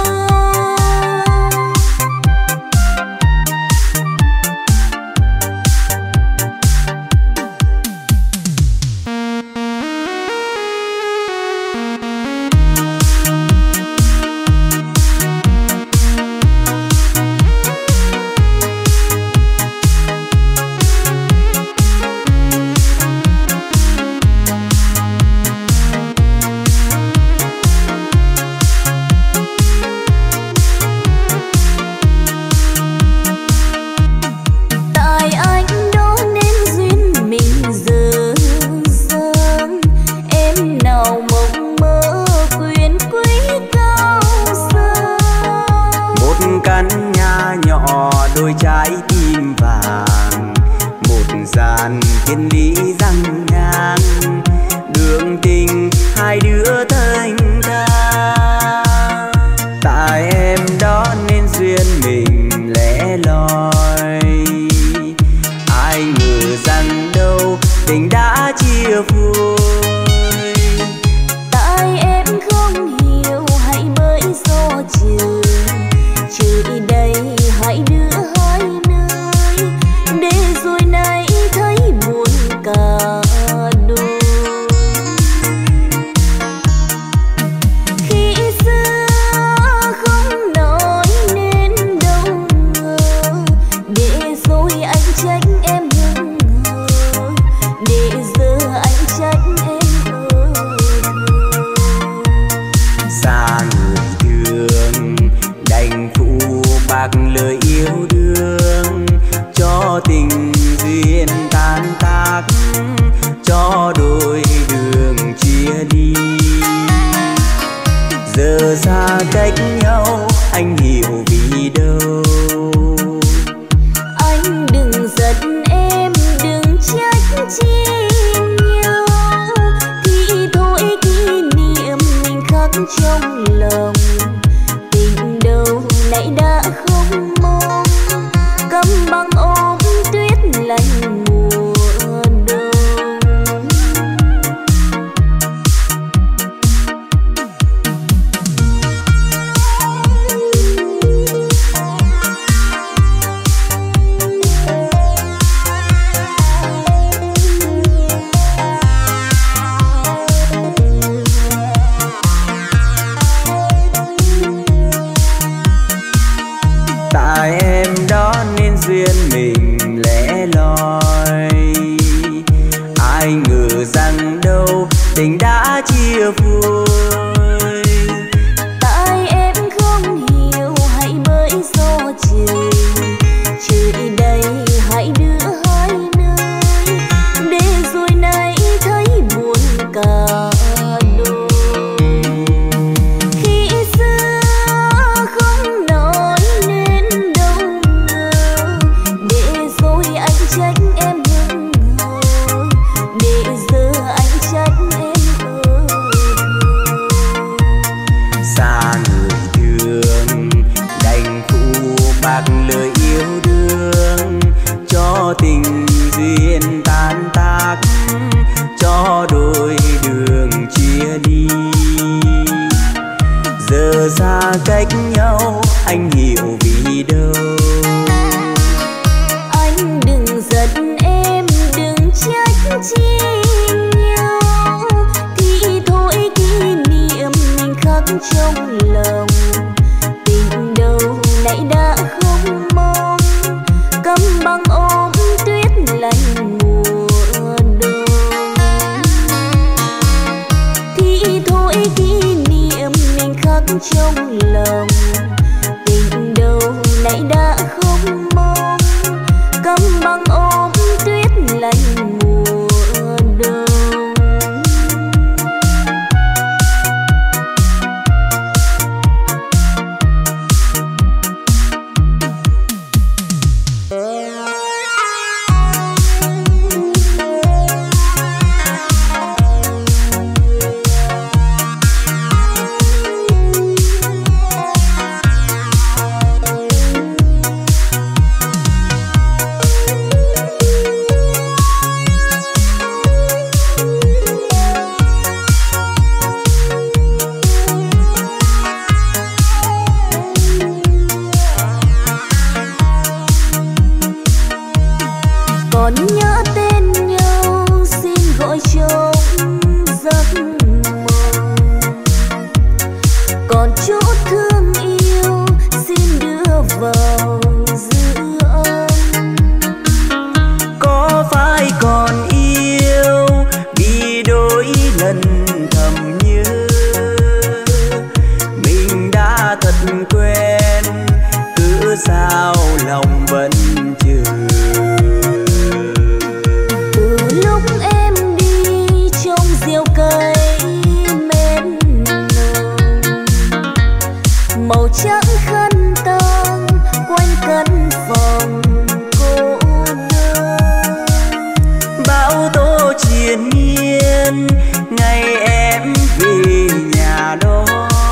A: Tại anh đó nên duyên mình dở dang, em nào mộng mơ quyền quý cao xa.
B: Một căn nhà nhỏ đôi trái tim vàng, một dàn thiên lý răng ngang, đường tình hai đứa thanh thang. Tại em đó nên duyên mình lẻ loi, ai ngờ rằng đâu tình đã chia phôi.
A: Tại em không hiểu hãy bởi do trời, trời đây hai đứa hai nơi, để rồi nay thấy buồn cả đôi. Khi xưa không nói nên đâu ngờ, để rồi anh trách em hững hờ, để giờ anh trách em ơ thơ.
B: Xa người thương đành phụ bạc lời yêu đương, cho tình duyên tan tác, cho đôi đường chia ly. Giờ xa cách nhau anh hiểu vì đâu.
A: Anh đừng giận em, đừng trách chi nhau, thì thôi kỷ niệm mình khắc trong lòng. Tình đâu nãy đã không mong, câm băng ôm tuyết lạnh mùa đông.
B: Tại em đó nên duyên mình lẻ loi, ai ngờ rằng đâu tình đã chia phôi.
A: Tại em không hiểu hãy bởi do trời, trời đây hãy đưa hai nơi, để rồi nay thấy buồn cả đôi. Khi xưa không nói nên đâu ngờ, để rồi anh trách em hững hờ, để giờ anh trách em ơ.
B: Xa người thương đành phụ bạc lời yêu đương, cho tình duyên tan tác, cho đôi đường chia đi. Giờ xa cách nhau anh hiểu vì đâu.
A: Anh đừng giận em, đừng trách chi nhau, thì thôi kỷ niệm mình khắc trong lòng. Tình đâu nãy đã không mong, cầm băng ôm tuyết lạnh mùa đông. Thì thôi kỷ niệm mình khắc trong lòng. Tình đâu nãy đã không mong, cầm băng ôm tuyết lạnh mùa đông. Còn nhớ tên nhau xin gọi trong giấc mộng, còn chút thương yêu xin đưa vào dư âm.
B: Có phải còn yêu vì đôi lần thầm nhớ, mình đã thật quen cứ sao lòng vẫn chờ.
A: Từ lúc em đi trong diều cây mến nồng, màu trắng khăn tang quanh căn phòng cô đơn.
B: Bão tố triền miên ngày em về nhà đó,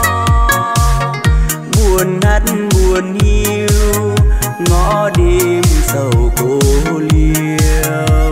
B: buồn hắt buồn hiu ngõ đêm sầu cô liêu.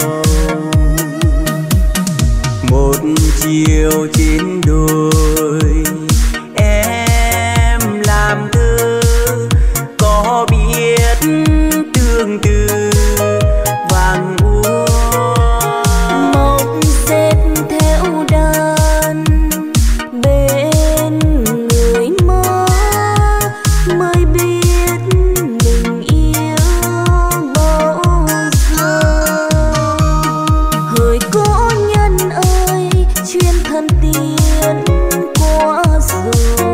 B: Một chiều trên đồi em làm thơ, có biết tương tư vàng úa.
A: Mộng dệt theo đàn bên người mơ, mới biết mình yêu bao giờ. Hỡi cố nhân ơi, chuyên thân tiên qua rồi,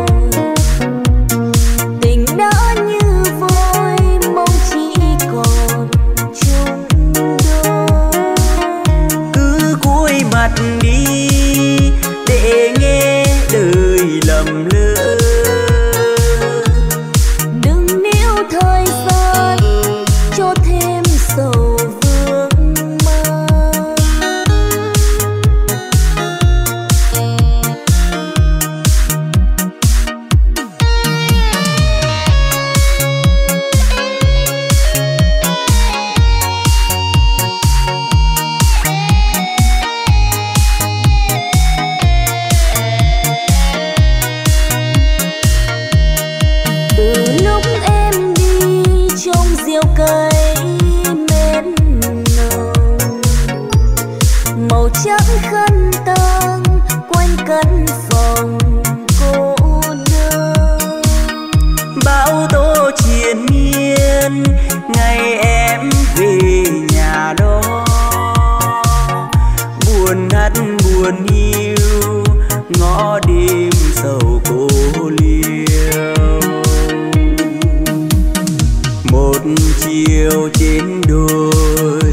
A: tình đã như vôi mong chỉ còn chung đôi.
B: Cứ cúi mặt đi để nghe đời lầm lỡ,
A: Đừng níu thời gian cho thêm sầu vương mang. Từ lúc em đi trong diều cây mến nồng, màu trắng khăn tang quanh căn phòng cô đơn.
B: bão tố triền miên ngày em về nhà đó, buồn hắt buồn hiu ngõ đêm sầu cô liêu. Một chiều trên đồi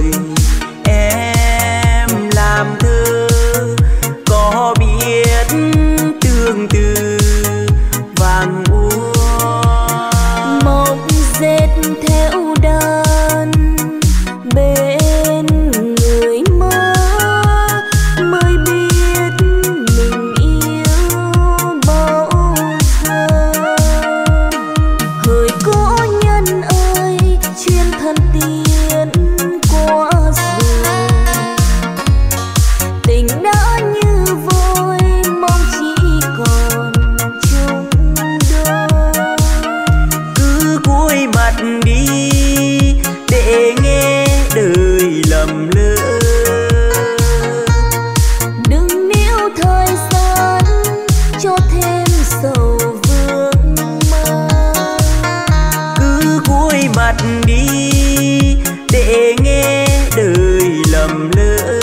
B: em làm thơ, có biết tương tư vàng úa.
A: Mộng dệt theo đàn bên người mơ, mới biết mình yêu bao giờ. Hỡi cố nhân ơi, chuyên thân tiên qua rồi, tình đã như vôi mong chỉ còn chung đôi.
B: Cứ cúi mặt đi để nghe đời lầm lỡ,
A: Đừng níu thời gian cho thêm sầu vương mang.
B: cứ cúi mặt đi để nghe đời lầm lỡ.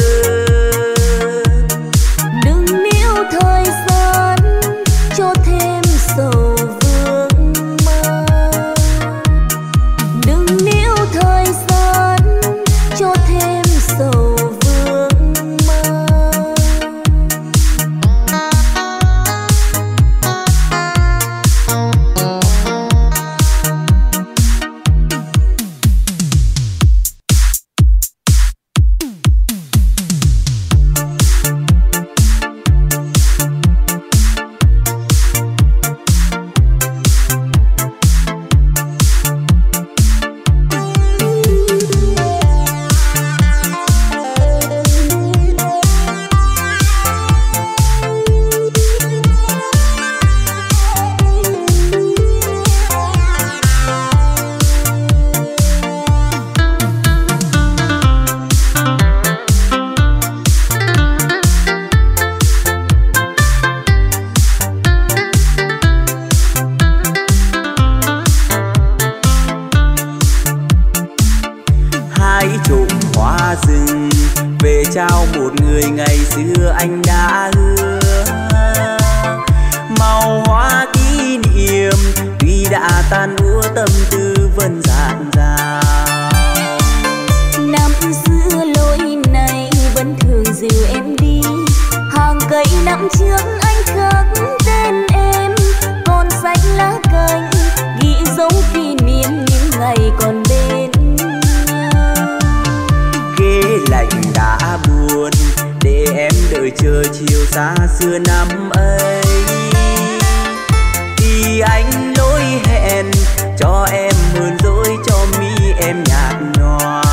A: Đừng níu thời gian cho thêm sầu vương mang. Đừng níu thời gian cho thêm sầu vương mang.
B: Hãy trộm hoa rừng về trao một người ngày xưa anh đã hứa. Màu hoa kỷ niệm tuy đã tan úa, tâm tư vẫn dạt dào.
A: Năm xưa lối này vẫn thường dìu em đi, hàng cây năm trước anh khắc tên em, còn xanh lá cành ghi dấu kỷ niệm những ngày còn bên nhau.
B: Ghế lạnh đã buồn để em đợi chờ chiều xa xưa năm ấy. Vì anh lỗi hẹn cho em mượn dối, cho mi em nhạt nhòa.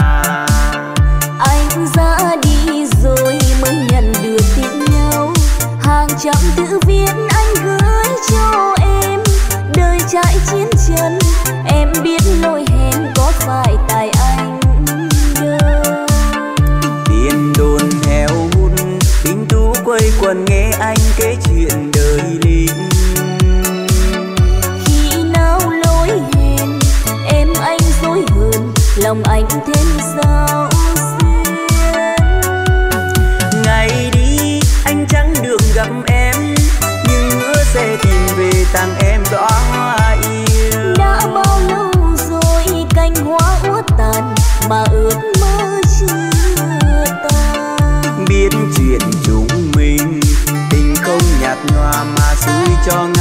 A: Anh ra đi rồi mới nhận được tin nhau, hàng trăm tự viết anh gửi cho em. Đời trải chiến chân em biết lỗi hẹn có phải tại anh đâu.
B: Tiền đồn heo hút tình tú quây quần nghe anh kể chuyện đời lính.
A: Khi nào lỗi hẹn em anh dối hơn, lòng anh thêm sao xuyên.
B: Ngày đi anh chẳng được gặp em, nhưng hứa sẽ tìm về tặng em đóa hoa yêu.
A: Đã bao lâu rồi cành hoa úa tàn mà ước mơ chưa tan.
B: Biết chuyện chúng mình tình không nhạt nhòa mà xui cho